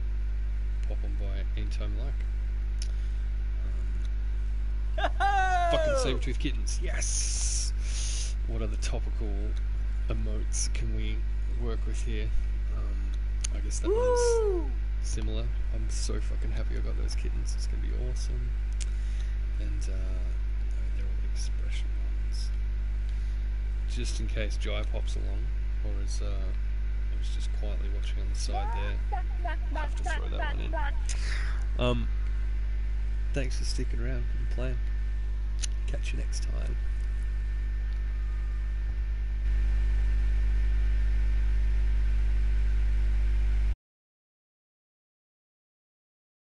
uh, pop on by anytime you like. Um, fucking saber-tooth kittens. Yes! What other topical emotes can we work with here? Um, I guess that one's similar. I'm so fucking happy I got those kittens. It's gonna be awesome. And, uh, no, they're all expression ones. Just in case Jai pops along, or is, uh, I was just quietly watching on the side there. I'll have to throw that one in. Um, thanks for sticking around and playing. Catch you next time.